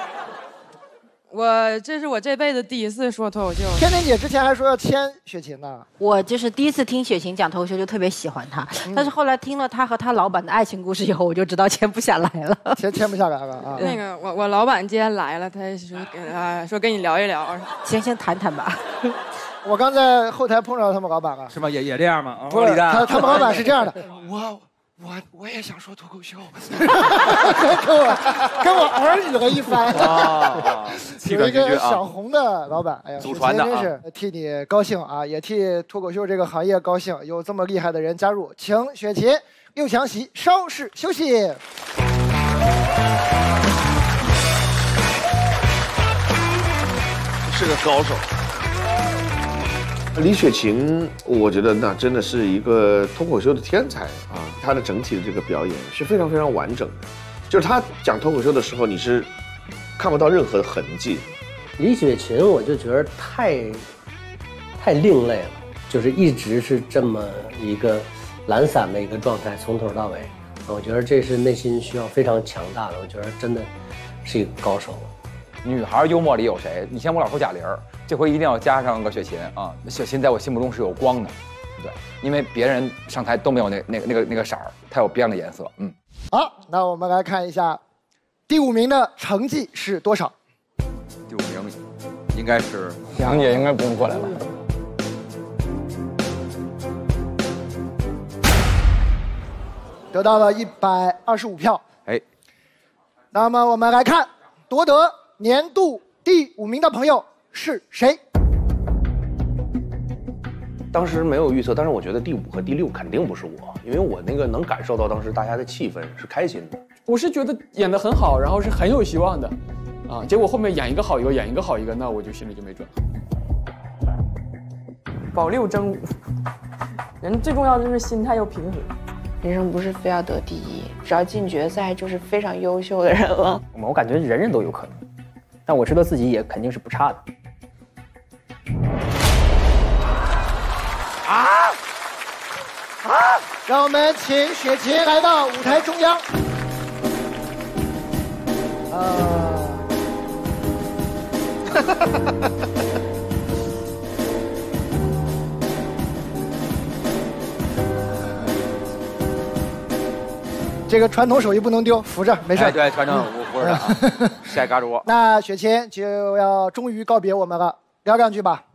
Speaker 2: 我这是我这辈子第一次说脱口秀。
Speaker 1: 天天姐之前还说要签雪琴呢。
Speaker 6: 我就是第一次听雪琴讲脱口秀就特别喜欢她，嗯、但是后来听了她和她老板的爱情故事以后，我就知道签不下来了。
Speaker 1: 签签不下来了啊。
Speaker 2: 那个我我老板今天来了，他说跟啊说跟你聊一聊，
Speaker 6: 先先谈谈吧。
Speaker 1: 我刚在后台碰到他们老板了。
Speaker 15: 是吗？也也这样吗？
Speaker 1: 不是，他他们老板是这样的，我。 我我也想说脱口秀，跟我跟我耳语了一番。
Speaker 15: 啊，
Speaker 1: 有一个小红的老板，哎呀，
Speaker 15: 祖传的啊，
Speaker 1: 真是替你高兴啊，也替脱口秀这个行业高兴，有这么厉害的人加入，请雪琴、六强席稍事休息。
Speaker 21: 是个高手。李雪琴，我觉得那真的是一个脱口秀的天才啊！她的整体的这个表演是非常非常完整的，就是她讲脱口秀的时候，你是看不到任何痕迹。
Speaker 9: 李雪琴，我就觉得太太另类了，就是一直是这么一个懒散的一个状态，从头到尾。我觉得这是内心需要非常强大的，我觉得真的是一个高手。
Speaker 15: 女孩幽默里有谁？以前我老说贾玲，这回一定要加上个雪琴啊！雪琴在我心目中是有光的，对，因为别人上台都没有那那个那个那个色儿，她有别样的颜色。嗯，
Speaker 1: 好，那我们来看一下第五名的成绩是多少？
Speaker 15: 第五名应该是
Speaker 4: 杨姐，应该不用过来了。
Speaker 1: 得到了一百二十五票。
Speaker 15: 哎，
Speaker 1: 那么我们来看夺得年度第五名的朋友是谁？
Speaker 3: 当时没有预测，但是我觉得第五和第六肯定不是我，因为我那个能感受到当时大家的气氛是开心的。
Speaker 5: 我是觉得演得很好，然后是很有希望的，啊，结果后面演一个好一个，演一个好一个，那我就心里就没准。
Speaker 2: 保六争五，人最重要的就是心态要平和。
Speaker 11: 人生不是非要得第一，只要进决赛就是非常优秀的人了。
Speaker 22: 我感觉人人都有可能，但我知道自己也肯定是不差的。
Speaker 1: 啊啊！让我们请雪琴来到舞台中央。啊！哈哈哈哈！这个传统手艺不能丢，扶着没事。
Speaker 15: 哎，对，传统我扶着啊，晒嘎桌。
Speaker 1: 那雪琴就要终于告别我们了，聊两句吧。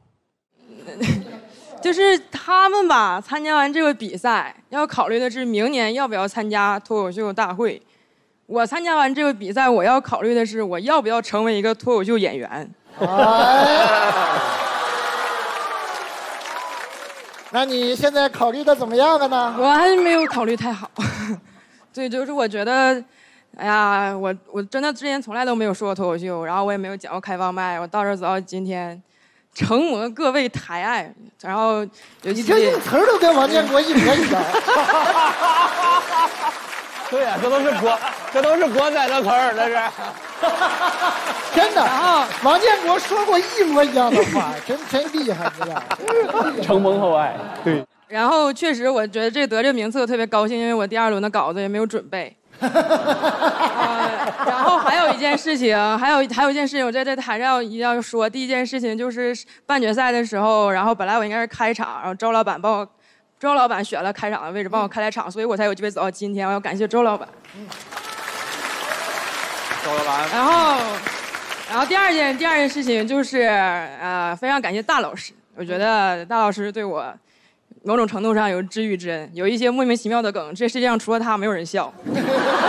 Speaker 2: 就是他们吧，参加完这个比赛，要考虑的是明年要不要参加脱口秀大会。我参加完这个比赛，我要考虑的是我要不要成为一个脱口秀演员。
Speaker 1: 哎、那你现在考虑的怎么样了呢？
Speaker 2: 我还没有考虑太好。对，就是我觉得，哎呀，我我真的之前从来都没有说过脱口秀，然后我也没有讲过开放麦，我到这儿走到今天，承蒙各位抬爱，然后尤其
Speaker 1: 你这用词儿都跟王建国一模一样。
Speaker 9: 对呀、啊，这都是国，这都是国仔的词儿，这是。
Speaker 1: 真的。然后王建国说过一模一样的话，真真厉害，这个。
Speaker 22: 承蒙厚爱，对。
Speaker 2: 然后确实，我觉得这得这名次我特别高兴，因为我第二轮的稿子也没有准备。呃、然后还有一件事情，还有还有一件事情，我在这台上要一定要说。第一件事情就是半决赛的时候，然后本来我应该是开场，然后周老板帮我，周老板选了开场的位置，帮我开来场，所以我才有机会走到今天。我要感谢周老板。
Speaker 15: 周老板。
Speaker 2: 然后，然后第二件第二件事情就是呃，非常感谢大老师，我觉得大老师对我。某种程度上有知遇之恩，有一些莫名其妙的梗，这世界上除了他没有人笑。然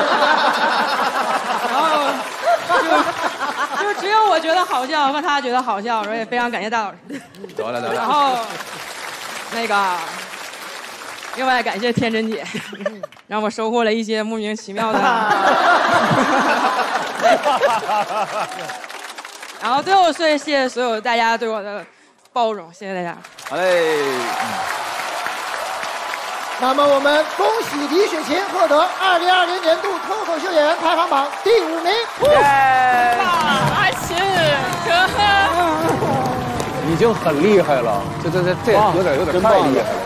Speaker 2: 后就就只有我觉得好笑和他觉得好笑，我也非常感谢大老师。
Speaker 15: 得了得了。
Speaker 2: 然后那个，另外感谢天真姐，让我收获了一些莫名其妙的。然后最后谢谢所有大家对我的包容，谢谢大家。
Speaker 15: 好嘞。
Speaker 1: 那么我们恭喜李雪琴获得二零二零年度脱口秀演员排行榜第五名。
Speaker 2: 阿琴哥，
Speaker 4: 已经很厉害了，这这这这有点有点太厉害了。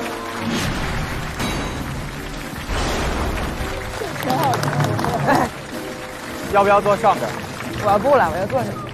Speaker 12: 要不要坐上边？
Speaker 2: 我要不了，我要坐上。